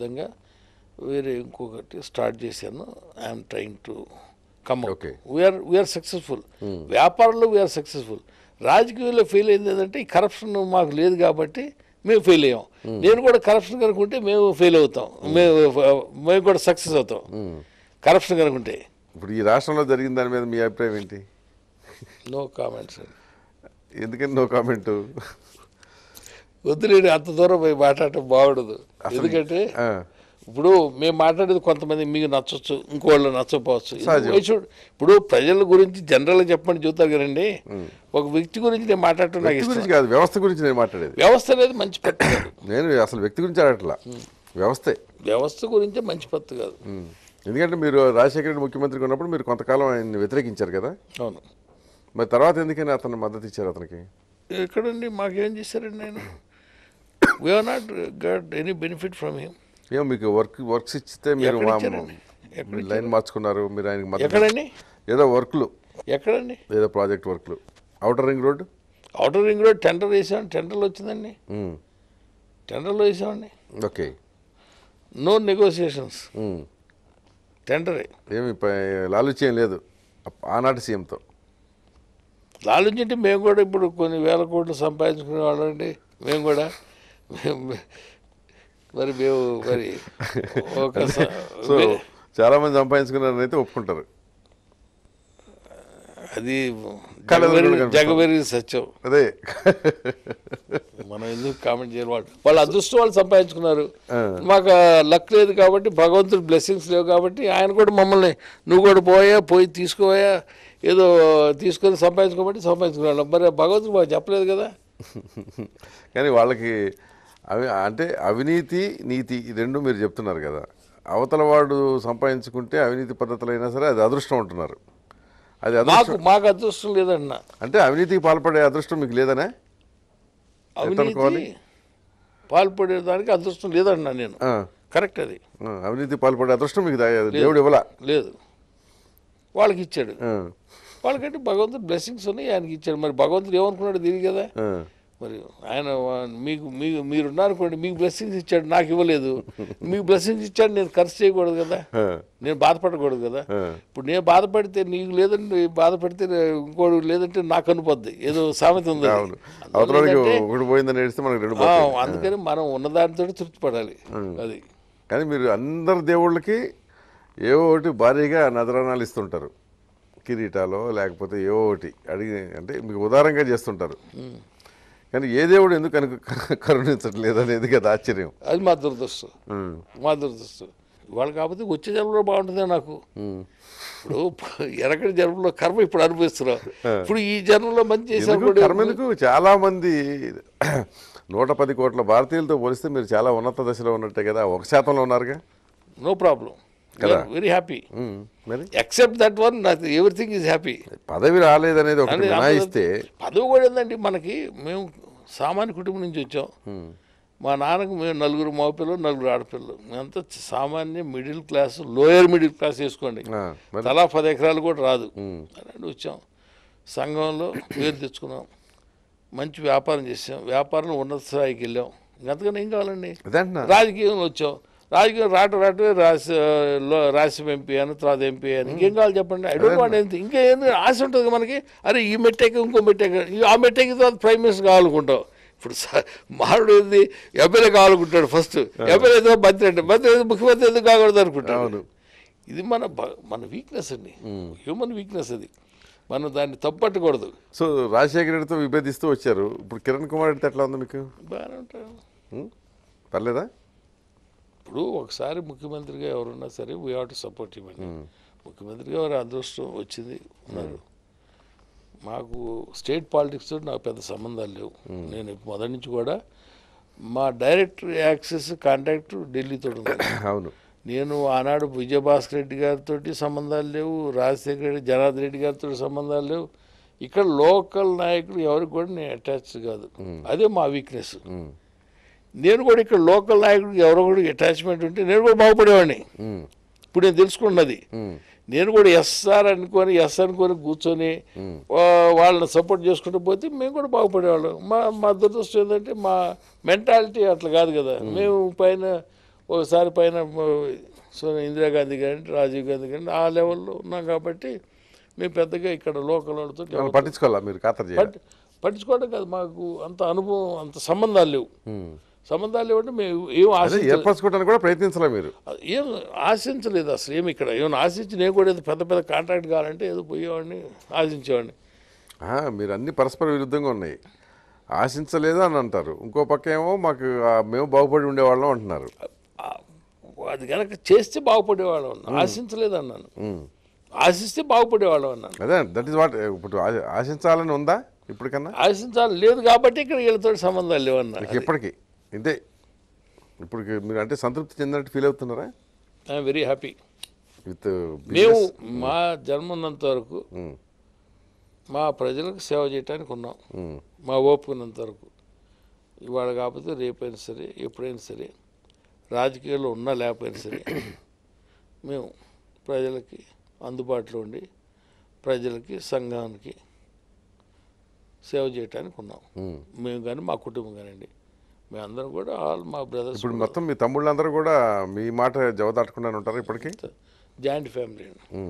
వేరే ఇంకొకటి స్టార్ట్ చేశాను. I'm trying to come out. We're successful. వ్యాపారంలో వీఆర్ సక్సెస్ఫుల్. రాజకీయంలో ఫెయిల్ అయింది ఏంటంటే ఈ కరప్షన్ మాకు లేదు కాబట్టి మేము ఫెయిల్ అయ్యాం. నేను కూడా కరప్షన్ కనుకుంటే మేము ఫెయిల్ అవుతాం, మేము కూడా సక్సెస్ అవుతాం కరప్షన్ కనుకుంటే. ఇప్పుడు ఈ రాష్ట్రంలో జరిగిన దాని మీద మీ అభిప్రాయం ఏంటి? నో కామెంట్స్ అండి. ఎందుకని నో కామెంట్? వద్దులేండి, అంత దూరం పోయి మాట్లాడటం బాగుండదు. ఎందుకంటే ఇప్పుడు మేము మాట్లాడేది కొంతమంది మీకు నచ్చవచ్చు, ఇంకోళ్ళు నచ్చకపోవచ్చు. ఇప్పుడు ప్రజల గురించి జనరల్గా చెప్పమని చెబుతారు కదండి. ఒక వ్యక్తి గురించి నేను మాట్లాడటం నాకు ఇష్టం కాదు, వ్యవస్థ గురించి నేను మాట్లాడేది. వ్యవస్థ అనేది మంచి పద్ధతి కాదు. నేను అసలు వ్యక్తి గురించి అడగట్లా, వ్యవస్థ గురించే మంచి పద్ధతి కాదు. ఎందుకంటే మీరు రాజశేఖర రెడ్డి ముఖ్యమంత్రిగా ఉన్నప్పుడు మీరు కొంతకాలం ఆయన్ని వ్యతిరేకించారు కదా. అవును. మరి తర్వాత ఎందుకని అతను మద్దతు ఇచ్చారు? అతనికి ఎక్కడండి మాకేం చేశారండి ఆయన? We are not got any benefit from him. ఏమో మీకు వర్క్స్ ఇచ్చితే మీరు లైన్ మార్చుకున్నారు, మీరు ఆయనకి మద్దతు. ఎక్కడండి? ఏదో వర్క్లు ఎక్కడండి? ఏదో ప్రాజెక్ట్ వర్క్లు. ఔటర్ రింగ్ రోడ్ టెండర్ వేసామండి. టెండర్లో వచ్చిందండి, టెండర్లో వేసామండి. ఓకే. నో నెగోసియేషన్స్, టెండరే. ఏమి లాలుచ్యం లేదు ఆనాటి సీఎంతో. లాలుంచి మేము కూడా ఇప్పుడు కొన్ని వేల కోట్లు సంపాదించుకునే వాళ్ళండి. మేము కూడా మరి సో చాలా మంది సంపాదించుకున్నారని అయితే ఒప్పుకుంటారు. అది జగవెరి సత్యం. అదే మనం ఎందుకు కామెంట్ చేయాలి? వాళ్ళు అదృష్టం వాళ్ళు సంపాదించుకున్నారు. మాకు లక్ లేదు కాబట్టి, భగవంతుడి బ్లెస్సింగ్స్ లేవు కాబట్టి ఆయన కూడా మమ్మల్ని నువ్వు కూడా పోయి తీసుకోయా ఏదో తీసుకొని సంపాదించుకున్నాడు. మరి భగవంతుడు మాకు చెప్పలేదు కదా. కానీ వాళ్ళకి అంటే అవినీతి నీతి ఈ రెండు మీరు చెప్తున్నారు కదా. అవతల వాడు సంపాదించుకుంటే అవినీతి పద్ధతులైనా సరే అది అదృష్టం అంటున్నారు. అది మాకు అదృష్టం లేదన్నా. అంటే అవినీతికి పాల్పడే అదృష్టం మీకు లేదనే? పాల్పడేదానికి అదృష్టం లేదన్నా నేను. కరెక్ట్. అది అవినీతి పాల్పడే అదృష్టం మీకు దేవుడు ఇవ్వలా? లేదు, వాళ్ళకి ఇచ్చాడు. వాళ్ళకంటే భగవంతుడు బ్లెస్సింగ్స్ ఉన్నాయి, ఆయనకి ఇచ్చాడు. మరి భగవంతుడు ఏమనుకున్నాడు తెలియదు కదా. మరి ఆయన మీరున్నారనుకోండి, మీకు బ్లెస్సింగ్స్ ఇచ్చాడు, నాకు ఇవ్వలేదు. మీకు బ్లెస్సింగ్స్ ఇచ్చాడు, నేను ఖర్చు చేయకూడదు కదా, నేను బాధపడకూడదు కదా. ఇప్పుడు నేను బాధపడితే నీకు లేదంటే, బాధపడితే ఇంకోటి లేదంటే నాకు అనుపోద్ది. ఏదో సామెత ఉంది. అందుకని మనం ఉన్నదానితో తృప్తి పడాలి. అది. కానీ మీరు అందరు దేవుళ్ళకి ఏవో ఒకటి భారీగా నజరానాలు ఇస్తుంటారు, కిరీటాలో లేకపోతే ఏవో ఒకటి అడిగి, అంటే మీకు ఉదారంగా చేస్తుంటారు. కానీ ఏ దేవుడు ఎందుకు కరుణించట్లేదు అనేది కదా ఆశ్చర్యం. అది మా దురదృష్టం. వాళ్ళు కాకపోతే వచ్చే జన్మలో బాగుంటుందే నాకు. ఇప్పుడు ఎనకటి జన్మలో కర్మ ఇప్పుడు అనుభవిస్తున్నాం. ఇప్పుడు ఈ జన్మలో మంచి చేశారు. కర్మకు చాలా మంది 110 కోట్ల భారతీయులతో పోలిస్తే మీరు చాలా ఉన్నత దశలో ఉన్నట్టే కదా. 1% ఉన్నారుగా. No problem, very happy. Except that one, everything is happy. పదవి రాలేదనేది ఒకటి మినహాయిస్తే. పదవి కూడా ఏంటండి, మనకి మేము సామాన్య కుటుంబం నుంచి వచ్చాం. మా నాన్నకు మేము 4 మగపిల్లలు 4 ఆడపిల్లలు. మేమంతా సామాన్య middle class, lower middle class వేసుకోండి. తలా 10 ఎకరాలు కూడా రాదు. అలాంటి వచ్చాం. సంఘంలో పేరు తెచ్చుకున్నాం, మంచి వ్యాపారం చేసాం, వ్యాపారంలో ఉన్నత స్థాయికి వెళ్ళాం. ఇంకంతకన్నా ఏం కావాలండి? రాజకీయంలో వచ్చాం, రాజకీయం రావే రాజ్యసభ ఎంపీ అని, తర్వాత ఎంపీ అని. ఇంకేం కావాలి చెప్పండి? I don't want anything. ఇంకా ఏంది ఆశ ఉంటుంది మనకి? అరే ఈ మెట్టెక్కి ఇంకో మెట్టెక్కి, ఆ మెట్టెక్కి తర్వాత ప్రైమ్ మినిస్టర్ కావాలనుకుంటాం. ఇప్పుడు మారుడు ఏంది, ఎమ్మెల్యే కావాలనుకుంటాడు ఫస్ట్. ఎమ్మెల్యే మంత్రి అంటే, మంత్రి ముఖ్యమంత్రి ఎందుకు కాకూడదు అనుకుంటాడు. ఇది మన వీక్నెస్ అండి, హ్యూమన్ వీక్నెస్ అది, మనం దాన్ని తప్పట్టకూడదు. సో రాజశేఖర రెడ్డితో విభేదిస్తూ వచ్చారు, ఇప్పుడు కిరణ్ కుమార్ రెడ్డితో ఎట్లా ఉంది మీకు? బాగానే ఉంటారు. పర్లేదా? ఇప్పుడు ఒకసారి ముఖ్యమంత్రిగా ఎవరున్నా సరే వీ హావ్ టు సపోర్ట్ ఇవ్వండి. ముఖ్యమంత్రిగా ఎవరు అదృష్టం వచ్చింది ఉన్నారు. మాకు స్టేట్ పాలిటిక్స్ తోటి నాకు పెద్ద సంబంధాలు లేవు. నేను మొదటి నుంచి కూడా మా డైరెక్ట్ యాక్సెస్ కాంటాక్ట్ ఢిల్లీతో ఉంది. అవును. నేను ఆనాడు విజయభాస్కర్ రెడ్డి గారితో సంబంధాలు లేవు, రాజశేఖర రెడ్డి జనార్దన్ రెడ్డి గారితో సంబంధాలు లేవు. ఇక్కడ లోకల్ నాయకులు ఎవరికి కూడా నేను అటాచ్ కాదు, అదే మా వీక్నెస్. నేను కూడా ఇక్కడ లోకల్ నాయకుడికి ఎవరో కూడా అటాచ్మెంట్ ఉంటే నేను కూడా బాగుపడేవాడిని. ఇప్పుడు నేను తెలుసుకున్నది, నేను కూడా ఎస్ఆర్ అనుకొని కూర్చొని వాళ్ళని సపోర్ట్ చేసుకుంటూ పోతే మేము కూడా బాగుపడేవాళ్ళం. మా దురదృష్టం ఏంటంటే మా మెంటాలిటీ అట్లా కాదు కదా. మేము ఒకసారి పైన ఇందిరాగాంధీ కానీ రాజీవ్ గాంధీ కానీ ఆ లెవెల్లో ఉన్నాం కాబట్టి మేము పెద్దగా ఇక్కడ లోకల్ వాళ్ళతో పట్టించుకోవాలి. మీరు పట్టించుకోవడం కాదు, మాకు అంత అనుభవం అంత సంబంధాలు లేవు. సంబంధాలు లేవంటే మేము ఏం ఏర్పరచుకోవడానికి కూడా ప్రయత్నించలే, మీరు ఏం ఆశించలేదు అసలు. ఏమి ఇక్కడ ఏమైనా ఆశించి నేను కూడా ఏదో పెద్ద కాంట్రాక్ట్ కావాలంటే ఏదో పోయేవాడిని, ఆశించేవాడిని. మీరు అన్ని పరస్పర విరుద్ధంగా ఉన్నాయి. ఆశించలేదు అని అంటారు, ఇంకో పక్క ఏమో మాకు మేము బాగుపడి ఉండేవాళ్ళం అంటున్నారు. అది కనుక చేస్తే బాగుపడేవాళ్ళం, ఆశించలేదు అన్నాను. ఆశిస్తే బాగుపడేవాళ్ళం అన్నాను. అదే దట్ ఈస్ వాట్. ఇప్పుడు ఆశించాలని ఉందా ఇప్పటికన్నా? ఆశించాలి లేదు కాబట్టి ఇక్కడ వీళ్ళతో సంబంధాలు లేవన్నా. ఇప్పటికీ ఇంతే. ఇప్పుడు మీరు అంటే సంతృప్తి చెందినట్టు ఫీల్ అవుతున్నారా? I'm very happy. విత్ మేము మా జన్మ ఉన్నంత వరకు మా ప్రజలకు సేవ చేయడానికి ఉన్నాం, మా ఓపుకున్నంత వరకు. ఇవాళ కాకపోతే రేపైనా సరే, ఎప్పుడైనా సరే, రాజకీయాల్లో ఉన్నా లేకపోయినా సరే మేము ప్రజలకి అందుబాటులో ఉండి ప్రజలకి సంఘానికి సేవ చేయడానికి ఉన్నాం. మేము కానీ మా కుటుంబం కానివ్వండి, మేమందరం కూడా మా బ్రదర్స్. ఇప్పుడు మొత్తం మీ తమ్ముళ్ళందరూ కూడా మీ మాట జవదాటకుండా ఉంటారు ఇప్పటికీ? జాయింట్ ఫ్యామిలీ,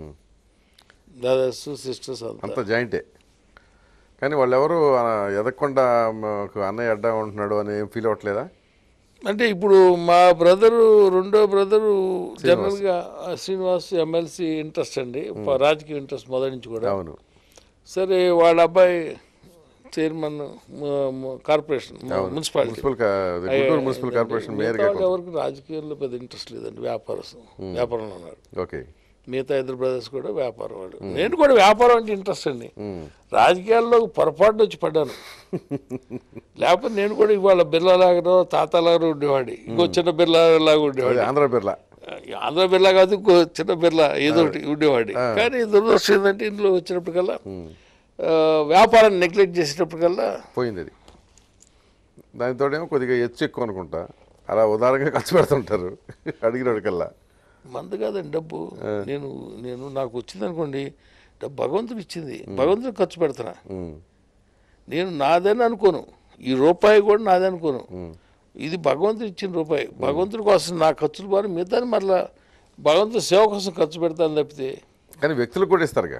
బ్రదర్స్ సిస్టర్స్ అంతా జాయింటే. కానీ వాళ్ళు ఎవరు ఎదగకుండా అన్నయ్య అడ్డా ఉంటున్నాడు అని ఏం ఫీల్ అవ్వట్లేదా? అంటే ఇప్పుడు మా రెండో బ్రదరు జనరల్గా శ్రీనివాస్ ఎమ్మెల్సీ ఇంట్రెస్ట్ అండి, రాజకీయ ఇంట్రెస్ట్ మొదటి నుంచి కూడా. అవును. సరే వాళ్ళ అబ్బాయి చైర్మన్ కార్పొరేషన్ మున్సిపాలిటీ కార్పొరేషన్ ఎవరికి రాజకీయాల్లో పెద్ద ఇంట్రెస్ట్ లేదండి, వ్యాపారంలో ఉన్నారు. ఓకే. మిగతా ఇద్దరు బ్రదర్స్ కూడా వ్యాపారం వాళ్ళు. నేను కూడా వ్యాపారం అంటే ఇంట్రెస్ట్ అండి. రాజకీయాల్లో పొరపాటు వచ్చి పడ్డాను, లేకపోతే నేను కూడా ఇవాళ బిర్లాలాగా తాతలాగా ఉండేవాడి, ఇంకో చిన్న బిర్లాగా ఉండేవాడి. ఆంధ్ర బిర్లా కాదు, ఇంకో చిన్న బిర్లా ఏదో ఒకటి ఉండేవాడి. కానీ దురదృష్టం ఏంటంటే ఇందులో వచ్చినప్పటికల్లా వ్యాపారాన్ని నెగ్లెక్ట్ చేసేటప్పటికల్లా పోయింది అది. దానితో ఏమో కొద్దిగా ఎచ్చు ఎక్కువ అనుకుంటా, అలా ఉదారంగా ఖర్చు పెడుతుంటారు అడిగినోడికల్లా. మందు కాదండి డబ్బు. నేను నాకు వచ్చింది అనుకోండి, డబ్బు భగవంతుడు ఇచ్చింది, భగవంతుడు ఖర్చు పెడతానా. నేను నాదని అనుకోను, ఈ రూపాయి కూడా నాదే అనుకోను. ఇది భగవంతుడు ఇచ్చిన రూపాయి, భగవంతుడి కోసం నా ఖర్చులు బాగా మిగతాని మరలా భగవంతుడి సేవ కోసం ఖర్చు పెడతాను తప్పితే. కానీ వ్యక్తులు కూడా ఇస్తారుగా,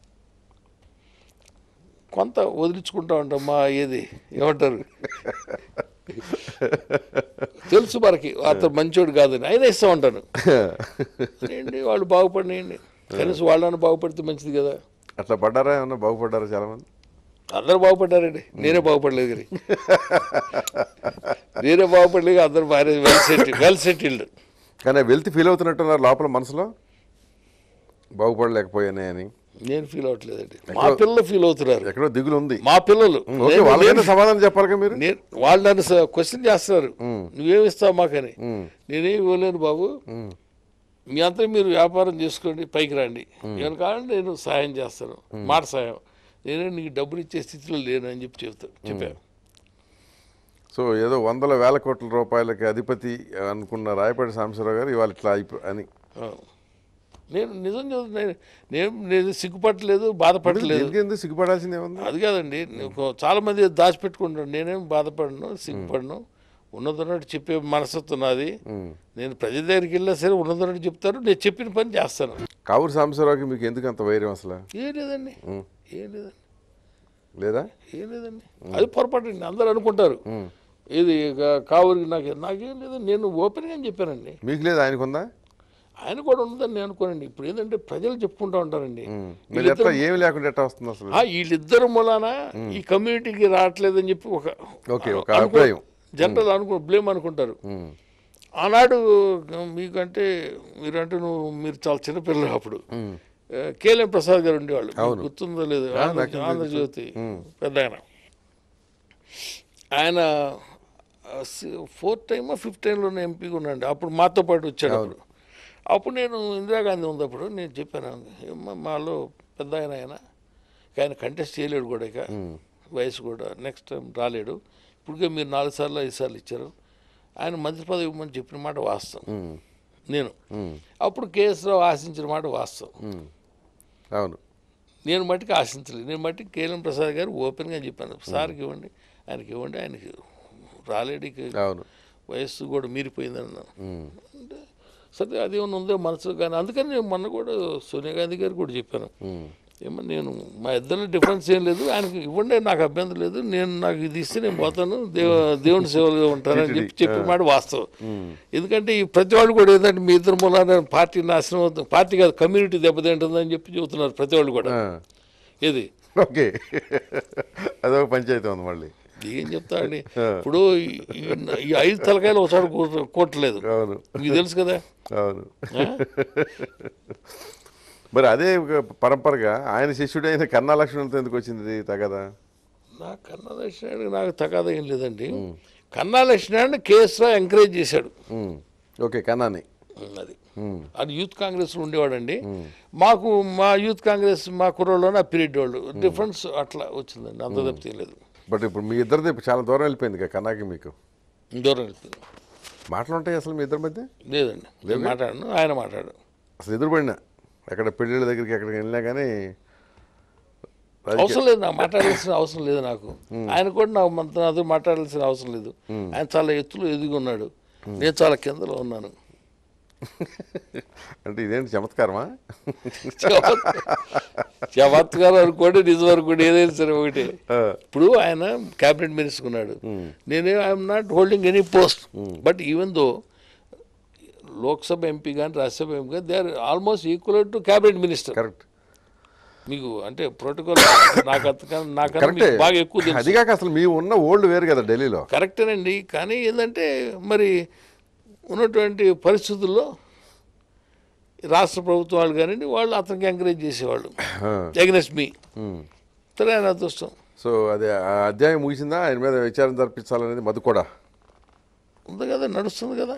కొంత వదిలించుకుంటా ఉంటాం. ఏమంటారు తెలుసు మనకి అతను మంచోడు కాదని, అయినా ఇస్తూ ఉంటాను. వాళ్ళు బాగుపడినాయండి, కనీసం వాళ్ళని బాగుపడితే మంచిది కదా. అట్లా పడ్డారా? ఏమన్నా బాగుపడ్డారా? చాలా మంది అందరూ బాగుపడ్డారండి, నేనే బాగుపడలేదు. కానీ నేనే బాగుపడలేదు, అందరూ బాగా వెల్ సెటిల్డ్. కానీ వెల్త్ ఫీల్ అవుతున్నట్టున్నారు లోపల మనసులో, బాగుపడలేకపోయానే అని. నేను ఫీల్ అవ్వట్లేదండి, మా పిల్లలు ఫీల్ అవుతున్నారు. ఎక్కడో దిగులు ఉంది మా పిల్లలు. సమాధానం చెప్పాలి మీరు. వాళ్ళు నన్ను క్వశ్చన్ చేస్తున్నారు, నువ్వేమిస్తావు మాకని. నేనేం ఇవ్వలేను బాబు, మీ అంతా మీరు వ్యాపారం చేసుకోండి, పైకి రండి, ఏమైనా కావాలంటే నేను సాయం చేస్తాను, మాట సాయం. నేనే నీకు డబ్బులు ఇచ్చే స్థితిలో లేను అని చెప్పాను. సో ఏదో వందల వేల కోట్ల రూపాయలకి అధిపతి అనుకున్న రాయపాటి సాంబశివరావు గారు ఇవాళ ఇట్లా అని. నేను నిజం చదువుతున్నాను, నేను సిగ్గుపట్టలేదు, బాధపడలేదు. ఎందుకు సిగ్గుపడాల్సిందే ఉంది? అది కాదండి, చాలా మంది దాచిపెట్టుకుంటాను, నేనేం బాధపడను, సిగ్గుపడను. ఉన్నదన్నట్టు చెప్పే మనస్తత్వం నాది. నేను ప్రజల దగ్గరికి వెళ్ళినా సరే ఉన్నదన్నట్టు చెప్తాను, నేను చెప్పిన పని చేస్తాను. కావూరు సాంబశివరావుకి మీకు ఎందుకు అంత వైరం అసలు? ఏం లేదండి, లేదా? ఏం లేదండి, అది పొరపాటు అండి. అందరూ అనుకుంటారు ఇది కావూరికి నాకేం లేదండి, నేను ఓపెన్గా చెప్పానండి. మీకు లేదు, ఆయనకుందా? ఆయన కూడా ఉండదని నేను అనుకోనండి. ఇప్పుడు ఏంటంటే ప్రజలు చెప్పుకుంటూ ఉంటారండి, మీరు ఎట్లా ఏమి లేకుండా ఎట్లా వస్తుంది అసలు? వీళ్ళిద్దరు మూలాన ఈ కమ్యూనిటీకి రావట్లేదని చెప్పి ఒక అభిప్రాయం జనరల్ బ్లేమ్ అనుకుంటారు. ఆనాడు మీకంటే మీరంటే మీరు చాలా చిన్నపిల్లలు అప్పుడు కేఎల్ఎం ప్రసాద్ గారు ఉండేవాళ్ళు, గుర్తుందో లేదు, ఆంధ్రజ్యోతి పెద్ద ఆయన 4th టైమో 5th టైంలోనే ఎంపీగా ఉన్నాడు. అప్పుడు మాతో పాటు వచ్చాడు. అప్పుడు నేను ఇందిరాగాంధీ ఉంది, అప్పుడు నేను చెప్పాను మాలో పెద్ద ఆయన కంటెస్ట్ చేయలేడు కూడా, ఇక వయసు కూడా నెక్స్ట్ టైం రాలేడు, ఇప్పటికే మీరు 4 సార్లు 5 సార్లు ఇచ్చారు, ఆయన మంత్రి పదవి ఇవ్వమని చెప్పిన మాట వాస్తవం. నేను అప్పుడు కేఎస్ రావు ఆశించిన మాట వాస్తవం. అవును, నేను మట్టికి ఆశించలేదు. నేను మట్టికి కేఎల్ఎం ప్రసాద్ గారు ఓపెన్గా చెప్పాను, సార్కి ఇవ్వండి, ఆయనకి రాలేడికి వయస్సు కూడా మీరిపోయిందన్నాను. అంటే సరే అదేమన్నా ఉందో మనసులో, కానీ అందుకని నేను మొన్న కూడా సోనియా గాంధీ గారు కూడా చెప్పాను, ఏమో నేను మా ఇద్దరిలో డిఫరెన్స్ ఏం లేదు, ఆయనకి ఇవ్వండి నాకు అభ్యంతరం లేదు, నాకు ఇది ఇస్తే నేను పోతాను, దేవుని సేవలుగా ఉంటానని చెప్పిన మాట వాస్తవం. ఎందుకంటే ఈ ప్రతి వాళ్ళు కూడా ఏంటంటే మీ ఇద్దరు మూలాన పార్టీ నాశనం అవుతుంది, పార్టీ కాదు కమ్యూనిటీ దెబ్బతింటుందని చెప్పి చెబుతున్నారు ప్రతి వాళ్ళు కూడా. ఏది ఓకే, అదొక పంచాయతీ ఉంది మళ్ళీ. ఏం చెప్తాండి, ఇప్పుడు ఈ 5 తలకాయలు ఒకసారి కొట్టలేదు, మీకు తెలుసు కదా. అవును, మరి అదే పరంపరగా ఆయన శిష్యుడు అయిన కన్నా లక్ష్మణులతో ఎందుకు వచ్చింది తగదా? నాకు కన్నా లక్ష్మణుడు నాకు తగాదా ఏం లేదండి. కన్నా లక్ష్మణుడిని కేఎస్ రావు ఎంకరేజ్ చేశాడు. ఓకే, కన్నాని అది యూత్ కాంగ్రెస్లో ఉండేవాడండి. మా యూత్ కాంగ్రెస్ మా కుర్రోళ్ళని ఆ పీరియడ్ వాళ్ళు డిఫరెన్స్ అట్లా వచ్చిందండి, అంత తప్పితే లేదు. బట్ ఇప్పుడు మీ ఇద్దరిది చాలా దూరం వెళ్ళిపోయింది కన్నాకి, మీకు దూరం వెళ్ళిపోయింది. మాటలు ఉంటాయి అసలు మీ ఇద్దరి మధ్య? లేదండి, నేను మాట్లాడను, ఆయన మాట్లాడు. అసలు ఎదురుపడినా ఎక్కడ పెళ్ళిళ్ళ దగ్గరికి ఎక్కడికి వెళ్ళినా కానీ అవసరం లేదు, నాకు మాట్లాడాల్సిన అవసరం లేదు. నాకు ఆయన కూడా నాతో మాట్లాడాల్సిన అవసరం లేదు. ఆయన చాలా ఎత్తులో ఎదిగి ఉన్నాడు, నేను చాలా కిందలో ఉన్నాను. అంటే ఇదేంటి చమత్కారమా? చమత్కారం అనుకోండి, నిజం అనుకోండి, ఏదైనా సరే ఒకటి. ఇప్పుడు ఆయన క్యాబినెట్ మినిస్టర్ ఉన్నాడు, నేనే I'm not holding any post, but even though Lok Sabha MP కానీ రాజ్యసభ ఎంపీ కానీ they are almost equal to cabinet minister. Correct. మీకు అంటే ప్రోటోకాల్ నాకన్నా బాగా ఎక్కువ తెలుసు. అది కాక అసలు మీ ఉన్న ఓల్డ్ వేరు కదా ఢిల్లీలో. కరెక్టేనండి, కానీ ఏంటంటే మరి ఉన్నటువంటి పరిస్థితుల్లో రాష్ట్ర ప్రభుత్వాలు కానివ్వండి వాళ్ళు అతనికి ఎంకరేజ్ చేసేవాళ్ళు అగెన్స్ట్ మీ. సరే, ఆయన అదృష్టం. సో అదే అధ్యాయం ముగిసిందా? ఆయన మీద విచారణ జరిపించాలనేది మధు కూడా ఉంది కదా, నడుస్తుంది కదా.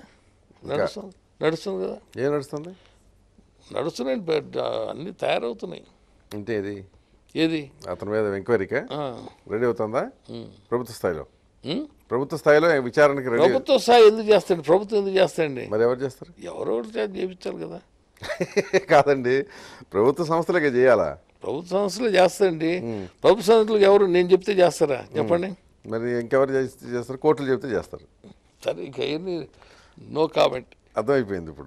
ఏం నడుస్తుంది? నడుస్తున్నాయి, అన్నీ తయారవుతున్నాయి. అంటే ఏది అతని మీద ఎంక్వైరీకా రెడీ అవుతుందా? ప్రభుత్వ స్థాయిలో విచారణకి రెడీ? ప్రభుత్వ స్థాయి ఎందుకు చేస్తాండి, ప్రభుత్వం ఎందుకు చేస్తాయండి? మరి ఎవరు చేస్తారు? ఎవరో చేయించాలి కదా. కాదండి, ప్రభుత్వ సంస్థలకే చేయాలా? ప్రభుత్వ సంస్థలు చేస్తాయండి. ప్రభుత్వ సంస్థలకు ఎవరు నేను చెప్తే చేస్తారా చెప్పండి? మరి ఇంకెవరు చేస్తారు? కోర్టులు చెప్తే చేస్తారు. సరే, ఇక నో కామెంట్. అర్థమైపోయింది ఇప్పుడు.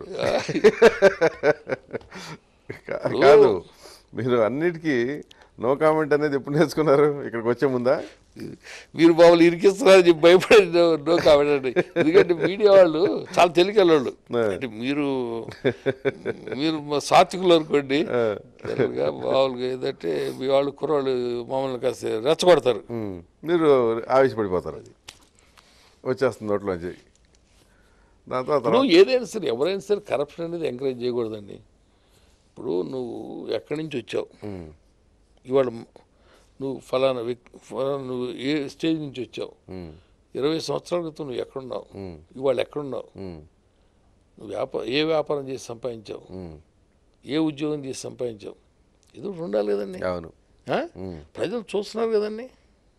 కాదు, మీరు అన్నిటికీ నో కామెంట్ అనేది ఎప్పుడు నేర్చుకున్నారు? ఇక్కడికి వచ్చే ముందా మీరు బాబులు ఇరికిస్తున్నారని చెప్పి భయపడి నో కామెంట్ అండి. ఎందుకంటే మీడియా వాళ్ళు చాలా తెలియని వాళ్ళు. అంటే మీరు సాత్వికులు అనుకోండి, మామూలుగా ఏంటంటే మీ వాళ్ళు కుర్రాళ్ళు మామూలుగా కాస్త రెచ్చగొడతారు, మీరు ఆవేశపడిపోతారు, వచ్చేస్తుంది నోట్లోంచి. ఇప్పుడు ఏదైనా సరే ఎవరైనా సరే కరప్షన్ అనేది ఎంకరేజ్ చేయకూడదండి. ఇప్పుడు నువ్వు ఎక్కడి నుంచి వచ్చావు, ఇవాళ నువ్వు ఫలానా నువ్వు ఏ స్టేజ్ నుంచి వచ్చావు, 20 సంవత్సరాల క్రితం నువ్వు ఎక్కడున్నావు, ఇవాళ ఎక్కడున్నావు, నువ్వు ఏ వ్యాపారం చేసి సంపాదించావు, ఏ ఉద్యోగం చేసి సంపాదించావు, ఇది ఉండాలి కదండి. అవును, ప్రజలు చూస్తున్నారు కదండి.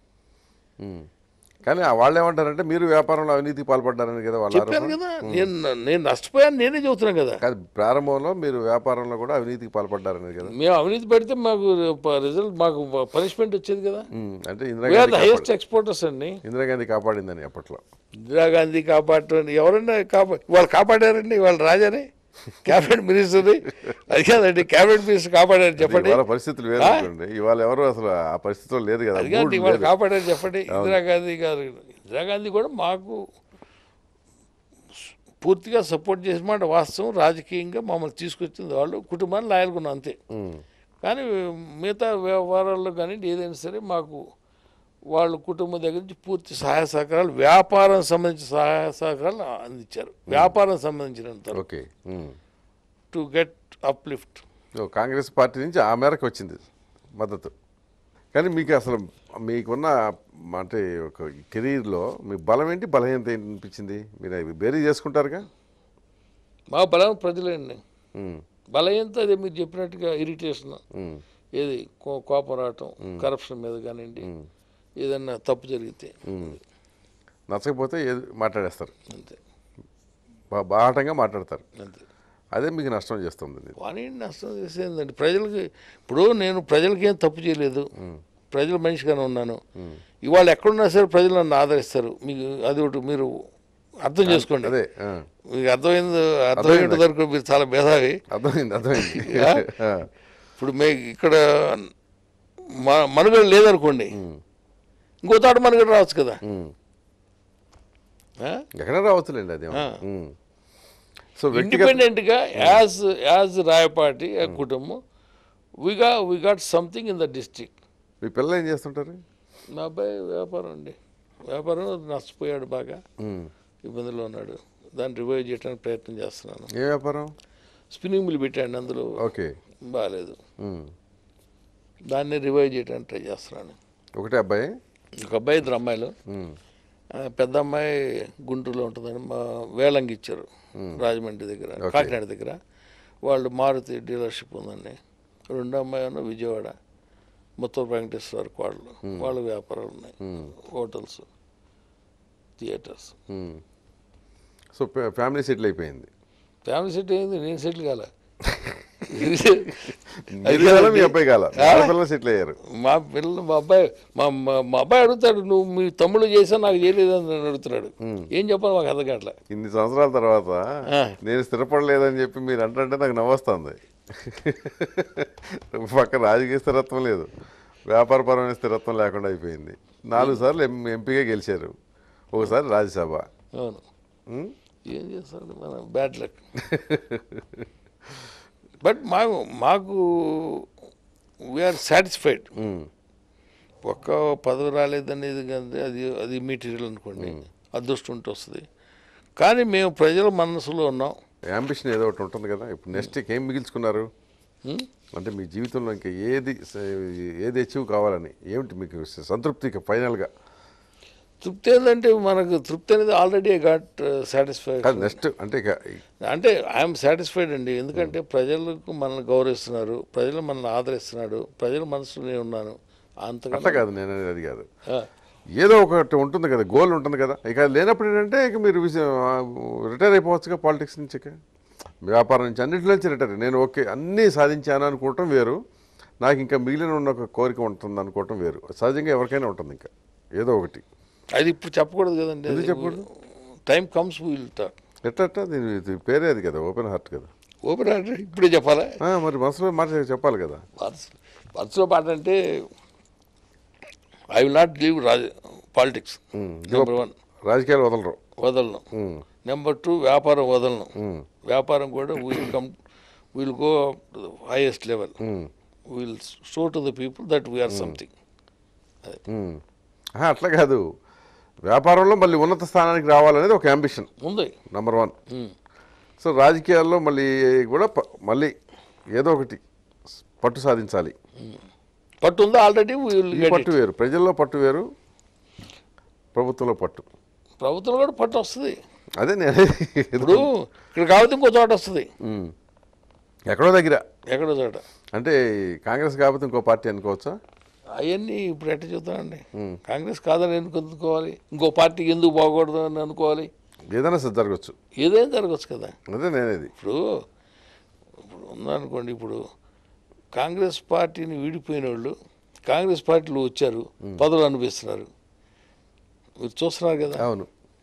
కానీ వాళ్ళు ఏమంటారంటే మీరు వ్యాపారంలో అవినీతికి పాల్పడ్డారని కదా వాళ్ళు చెప్పారు కదా. నేను నష్టపోయాను, నేనే చెబుతున్నాను కదా. ప్రారంభంలో మీరు వ్యాపారంలో కూడా అవినీతికి పాల్పడ్డారని కదా. మేము అవినీతి పెడితే మాకు రిజల్ట్, మాకు పనిష్మెంట్ వచ్చేది కదా. అంటే హైయెస్ట్ ఎక్స్పోర్టర్స్ అండి. ఇందిరాగాంధీ కాపాడిందని అప్పట్లో. ఇందిరాగాంధీ కాపాడటం ఎవరైనా వాళ్ళు కాపాడారండి, వాళ్ళు రాజానే క్యాబినెట్ మినిస్టర్. అది కాదండి, క్యాబినెట్ మినిస్టర్ కాపాడారు చెప్పండి. పరిస్థితులు వేరే, ఇవాళ ఎవరు అసలు ఆ పరిస్థితుల్లో లేదు కదా. అది కాదు, ఇవాళ కాపాడారు చెప్పండి. ఇందిరాగాంధీ గారు, ఇందిరాగాంధీ కూడా మాకు పూర్తిగా సపోర్ట్ చేసిన మాట వాస్తవం. రాజకీయంగా మమ్మల్ని తీసుకొచ్చింది వాళ్ళు, కుటుంబాన్ని లాయల్గా అంతే. కానీ మిగతా వ్యవహారాల్లో కానీ ఏదైనా సరే మాకు వాళ్ళ కుటుంబం దగ్గర నుంచి పూర్తి సహాయ సహకారాలు, వ్యాపారం సంబంధించిన సహాయ సహకారాలు అందించారు. వ్యాపారం సంబంధించినంత okay. To get uplift. Congress party నుంచి ఆ మేరకు వచ్చింది మద్దతు. కానీ మీకు అసలు మీకున్న అంటే ఒక కెరీర్లో మీ బలం ఏంటి, బలహీనత ఏంటి అనిపించింది? మీరు అవి బేరీ చేసుకుంటారుగా. మా బలం ప్రజలండి. బలహీనత అదే మీరు చెప్పినట్టుగా ఇరిటేషన్, ఏది కోపం రావటం, కరప్షన్ మీద కానివ్వండి, ఏదన్నా తప్పు జరిగితే నచ్చకపోతే ఏది మాట్లాడేస్తారు, అంతే. బాహటంగా మాట్లాడతారు, అంతే. అదే మీకు నష్టం చేస్తుంది. కానీ నష్టం చేసేదండి ప్రజలకి. ఇప్పుడు నేను ప్రజలకి ఏం తప్పు చేయలేదు, ప్రజల మనిషిగానే ఉన్నాను. ఇవాళ ఎక్కడున్నా సరే ప్రజలు నన్ను ఆదరిస్తారు. మీకు అది ఒకటి మీరు అర్థం చేసుకోండి. అదే మీకు అర్థమైనంత వరకు మీరు చాలా మేధావి. అర్థమైంది. ఇప్పుడు ఇక్కడ మనుగడ లేదనుకోండి, ఇంకో తాట మనుగడ రావచ్చు కదా. ఎక్కడ రావచ్చులేండి అది. సో ఇండిపెండెంట్గా యాజ్ రాయపాటి కుటుంబం we got something in the district. మీ పిల్లలు ఏం చేస్తుంటారు? మా అబ్బాయి వ్యాపారం అండి. వ్యాపారం నష్టపోయాడు, బాగా ఇబ్బందుల్లో ఉన్నాడు. దాన్ని రివైవ్ చేయడానికి ప్రయత్నం చేస్తున్నాను. ఏ వ్యాపారం? స్పిన్నింగ్ మిల్ పెట్టాడు, అందులో ఓకే బాగాలేదు. దాన్ని రివైవ్ చేయడానికి ట్రై చేస్తున్నాను. ఒకటే అబ్బాయి? ఒక అబ్బాయి, ఇద్దరు అమ్మాయిలు. పెద్ద అమ్మాయి గుంటూరులో ఉంటుందని మా వేలంగి ఇచ్చారు, రాజమండ్రి దగ్గర, కాకినాడ దగ్గర. వాళ్ళు మారుతి డీలర్షిప్ ఉందండి. రెండో అమ్మాయి ఉన్న విజయవాడ, మొత్తం వెంకటేశ్వర వాళ్ళ వ్యాపారాలు ఉన్నాయి, hotels, theatres. So family settle అయిపోయింది. ఫ్యామిలీ సెటిల్ అయింది, నేను సెటిల్ కాలే. మీ అబ్బాయి కాల, సెటిల్ అయ్యారు. మా పిల్లలు, మా అబ్బాయి అడుగుతాడు, నువ్వు మీ తమ్ముడు చేసా నాకు చేయలేదని అడుగుతున్నాడు. ఏం చెప్పాలి మాకు అర్థం కావట్లే. ఇన్ని సంవత్సరాల తర్వాత నేను స్థిరపడలేదని చెప్పి మీరు అంటే నాకు నవ్వొస్తుంది. పక్క రాజకీయ స్థిరత్వం లేదు, వ్యాపారపరమైన స్థిరత్వం లేకుండా అయిపోయింది. 4 సార్లు ఎంపీగా గెలిచారు, ఒకసారి రాజ్యసభ. అవును, ఏం చేస్తాడు మన బ్యాడ్ లక్. బట్ మాకు వీఆర్ సాటిస్ఫైడ్. ఒక్క పదవి రాలేదనేది కానీ అది మెటీరియల్ అనుకోండి, అదృష్టం ఉంటే వస్తుంది. కానీ మేము ప్రజల మనసులో ఉన్నాం. యాంబిషన్ ఏదో ఒకటి ఉంటుంది కదా. ఇప్పుడు నెక్స్ట్ ఏం మిగిల్చుకున్నారు అంటే మీ జీవితంలో ఇంకా ఏది అచీవ్ కావాలని, ఏమిటి మీకు సంతృప్తి ఫైనల్గా? తృప్తి ఏంటంటే, మనకు తృప్తి అనేది already I got satisfied. Next అంటే ఐఎమ్ సాటిస్ఫైడ్ అండి. ఎందుకంటే ప్రజలకు మనల్ని గౌరవిస్తున్నారు, ప్రజలు మనల్ని ఆదరిస్తున్నాడు, ప్రజల మనసులో ఉన్నాను. అంత కాదు, నేను అది కాదు. ఏదో ఒకటి ఉంటుంది కదా, గోల్ ఉంటుంది కదా. ఇక లేనప్పుడు ఏంటంటే ఇక మీరు రిటైర్ అయిపోవచ్చుగా పాలిటిక్స్ నుంచి, వ్యాపారం నుంచి, అన్నింటి నుంచి రిటైర్. నేను ఓకే అన్నీ సాధించాను అనుకోవటం వేరు, నాకు ఇంకా మిగిలిన ఉన్న ఒక కోరిక ఉంటుంది అనుకోవటం వేరు. సహజంగా ఎవరికైనా ఉంటుంది ఇంకా ఏదో ఒకటి. అది ఇప్పుడు చెప్పకూడదు కదండి. ఎందుకు చెప్పకూడదు? Time comes will talk. ఎట్లా దీని పేరే అది కదా, ఓపెన్ హార్ట్ కదా. ఓపెన్ హార్ట్ ఇప్పుడే చెప్పాలా? మరి మనసులో మాట చెప్పాలి కదా. మనసులో మాట అంటే I will not leave politics. Number 1, రాజకీయాలు వదలను. నెంబర్ 2, వ్యాపారం వదలను. వ్యాపారం కూడా will go highest level, will show to the people that we're something. అట్లా కాదు, వ్యాపారంలో మళ్ళీ ఉన్నత స్థానానికి రావాలనేది ఒక అంబిషన్ ఉంది, నెంబర్ 1. సో రాజకీయాల్లో కూడా మళ్ళీ ఏదో ఒకటి పట్టు సాధించాలి. పట్టు ఉందా ఆల్రెడీ? పట్టు వేరు, ప్రజల్లో పట్టు వేరు, ప్రభుత్వంలో పట్టు. ప్రభుత్వంలో కూడా పట్టు వస్తుంది. అదే నేను ఇప్పుడు ఇక్కడ కాకపోతే ఇంకో చోట వస్తుంది, ఎక్కడో చోట. అంటే కాంగ్రెస్ కాకపోతే ఇంకో పార్టీ అనుకోవచ్చా? అవన్నీ ఇప్పుడు ఎట్లా చెప్తానండి. కాంగ్రెస్ కాదని ఎందుకు అనుకోవాలి, ఇంకో పార్టీకి ఎందుకు బాగూడదు అని అనుకోవాలి. ఏదైనా జరగచ్చు, ఏదైనా జరగచ్చు కదా. అదే నేనేది ఇప్పుడు ఉందనుకోండి, ఇప్పుడు కాంగ్రెస్ పార్టీని వీడిపోయిన వాళ్ళు కాంగ్రెస్ పార్టీలో వచ్చారు, పదవులు అనిపిస్తున్నారు, మీరు చూస్తున్నారు కదా. అవును.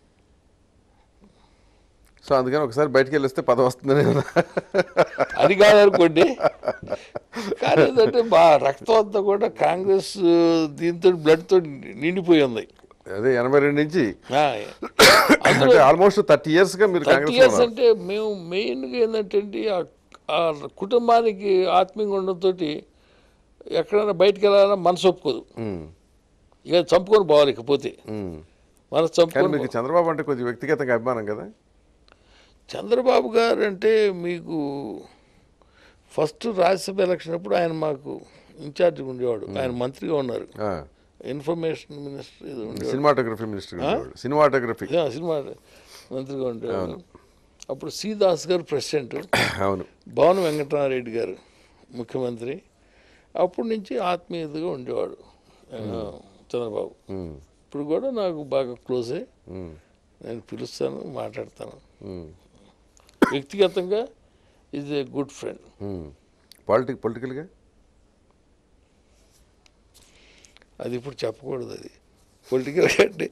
సో అందుకని ఒకసారి బయటికి వెళ్ళొస్తే పదవి వస్తుందని అది కాదనుకోండి. కానీ ఏంటంటే మా రక్తం అంతా కూడా కాంగ్రెస్ దీంతో బ్లడ్తో నిండిపోయి ఉంది. అదే 82 నుంచి అంటే ఆల్మోస్ట్ 30 ఇయర్స్గా మీరు 30 కాంగ్రెస్ ఇయర్స్ అంటే మేము మెయిన్గా ఏంటంటే అండి ఆ కుటుంబానికి ఆత్మీయంగా ఉండడంతో ఎక్కడైనా బయటకు వెళ్ళాలన్నా మనసు ఒప్పుకోదు. ఇక చంపుకొని పోవాలి, ఇకపోతే మనసు కానీ చంపుకొని మీకు చంద్రబాబు అంటే కొంచెం వ్యక్తిగతంగా అభిమానం కదా. చంద్రబాబు గారు అంటే మీకు ఫస్ట్ రాజ్యసభ ఎలక్షన్ అప్పుడు ఆయన మాకు ఇన్ఛార్జ్గా ఉండేవాడు. ఆయన మంత్రిగా ఉన్నారు, ఇన్ఫర్మేషన్ మినిస్టర్ ఇది ఉండేవాడు, సినిమాటోగ్రఫీ మినిస్టర్ సినిమాటోగ్రఫీ సినిమా మంత్రిగా ఉండేవాడు. అప్పుడు సి దాస్ గారు ప్రెసిడెంట్, అవును, భవన వెంకటరామరెడ్డి గారు ముఖ్యమంత్రి. అప్పటి నుంచి ఆత్మీయతగా ఉండేవాడు చంద్రబాబు. ఇప్పుడు కూడా నాకు బాగా క్లోజే, నేను పిలుస్తాను, మాట్లాడతాను. వ్యక్తిగతంగా ఈజ్ ఏ గుడ్ ఫ్రెండ్. పొలిటికల్గా అది ఇప్పుడు చెప్పకూడదు, అది పొలిటికల్గా అంటే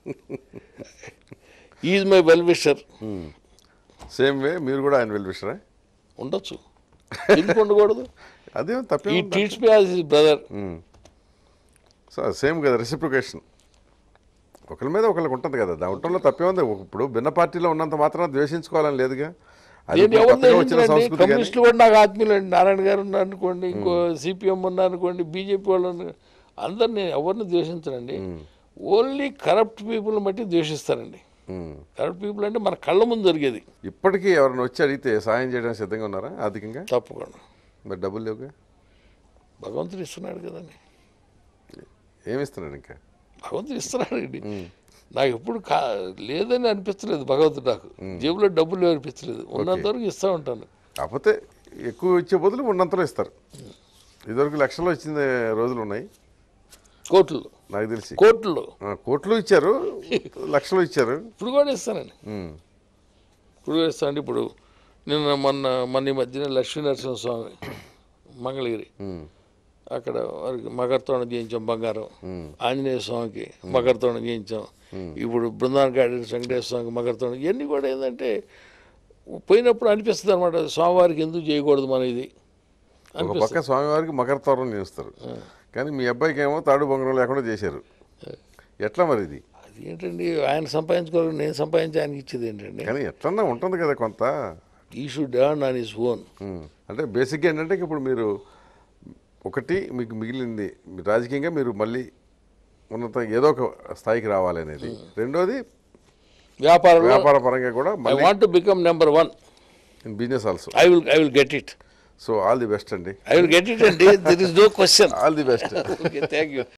is my well wisher. Same way మీరు కూడా ఆయన వెల్ విషరా? ఉండొచ్చు, ఎందుకు ఉండకూడదు? అదేం తప్పే. He treats me as his brother. So same కదా, రెసిప్రికేషన్. ఒకరి మీద ఒకరికి ఉంటుంది కదా, దాంట్లో తప్పే ఉంది. ఇప్పుడు భిన్న పార్టీలో ఉన్నంత మాత్రం ద్వేషించుకోవాలని లేదుగా. నేను ఎవరు కమ్యూనిస్టులు కూడా నాకు ఆత్మీయులు అండి. నారాయణ గారు ఉన్నారు అనుకోండి, ఇంకో సిపిఎం ఉన్నారు అనుకోండి, బీజేపీ వాళ్ళు ఉన్నారు, అందరు నేను ఎవరిని ద్వేషించనండి. ఓన్లీ కరప్ట్ పీపుల్ బట్టి ద్వేషిస్తారండి. కరప్ట్ పీపుల్ అంటే మన కళ్ళ ముందు జరిగేది. ఇప్పటికీ ఎవరైనా వచ్చి అడిగితే సాయం చేయడానికి సిద్ధంగా ఉన్నారా ఆర్థికంగా? తప్పకుండా. మరి డబ్బులు లేవుగా? భగవంతుడు ఇస్తున్నాడు కదండి. ఏమి ఇస్తున్నాడు? ఇంకా భగవంతుడు ఇస్తున్నాడండి. నాకు ఎప్పుడు లేదని అనిపించలేదు భగవంతుడు. నాకు జేబులో డబ్బులు అనిపించలేదు, ఉన్నంతవరకు ఇస్తూ ఉంటాను. కాకపోతే ఎక్కువ ఇచ్చే బదులు ఉన్నంతలో ఇస్తారు. ఇదివరకు లక్షల్లో ఇచ్చిన రోజులు ఉన్నాయి, కోట్లు నాకు తెలిసి. కోట్లు ఇచ్చారు, లక్షలు ఇచ్చారు. ఇప్పుడు కూడా ఇస్తానండి, ఇప్పుడు కూడా ఇస్తానండి. ఇప్పుడు నిన్న మొన్న ఈ మధ్యన లక్ష్మీ నరసింహస్వామి మంగళగిరి, అక్కడ వారికి మకరతోణం చేయించాం బంగారం. ఆంజనేయ స్వామికి మకరతోణం చేయించాం. ఇప్పుడు బృందావన గార్డెన్స్ వెంకటేశ్వర స్వామికి మకరతోణం. ఇవన్నీ కూడా ఏంటంటే పోయినప్పుడు అనిపిస్తుంది అనమాట, స్వామివారికి ఎందుకు చేయకూడదు మన ఇది ఒక పక్క స్వామివారికి మకరతోరణం చేస్తారు, కానీ మీ అబ్బాయికి ఏమో తాడు బొంగరం లేకుండా చేశారు. ఎట్లా మరి ఇది? అది ఏంటండి, ఆయన సంపాదించుకోవాలి, నేను సంపాదించి ఆయనకి ఇచ్చేది ఏంటండి? కానీ ఎట్లన్నా ఉంటుంది కదా కొంత. He should earn on his own. అంటే బేసిక్గా ఏంటంటే ఇప్పుడు మీరు ఒకటి మీకు మిగిలింది రాజకీయంగా మీరు మళ్ళీ ఉన్నత ఏదో ఒక స్థాయికి రావాలి అనేది. రెండోది వ్యాపార పరంగా కూడా I want to become number 1 in business also. I will get it. So all the best అండి. I will get it, and there is no question. All the best. Okay, thank you.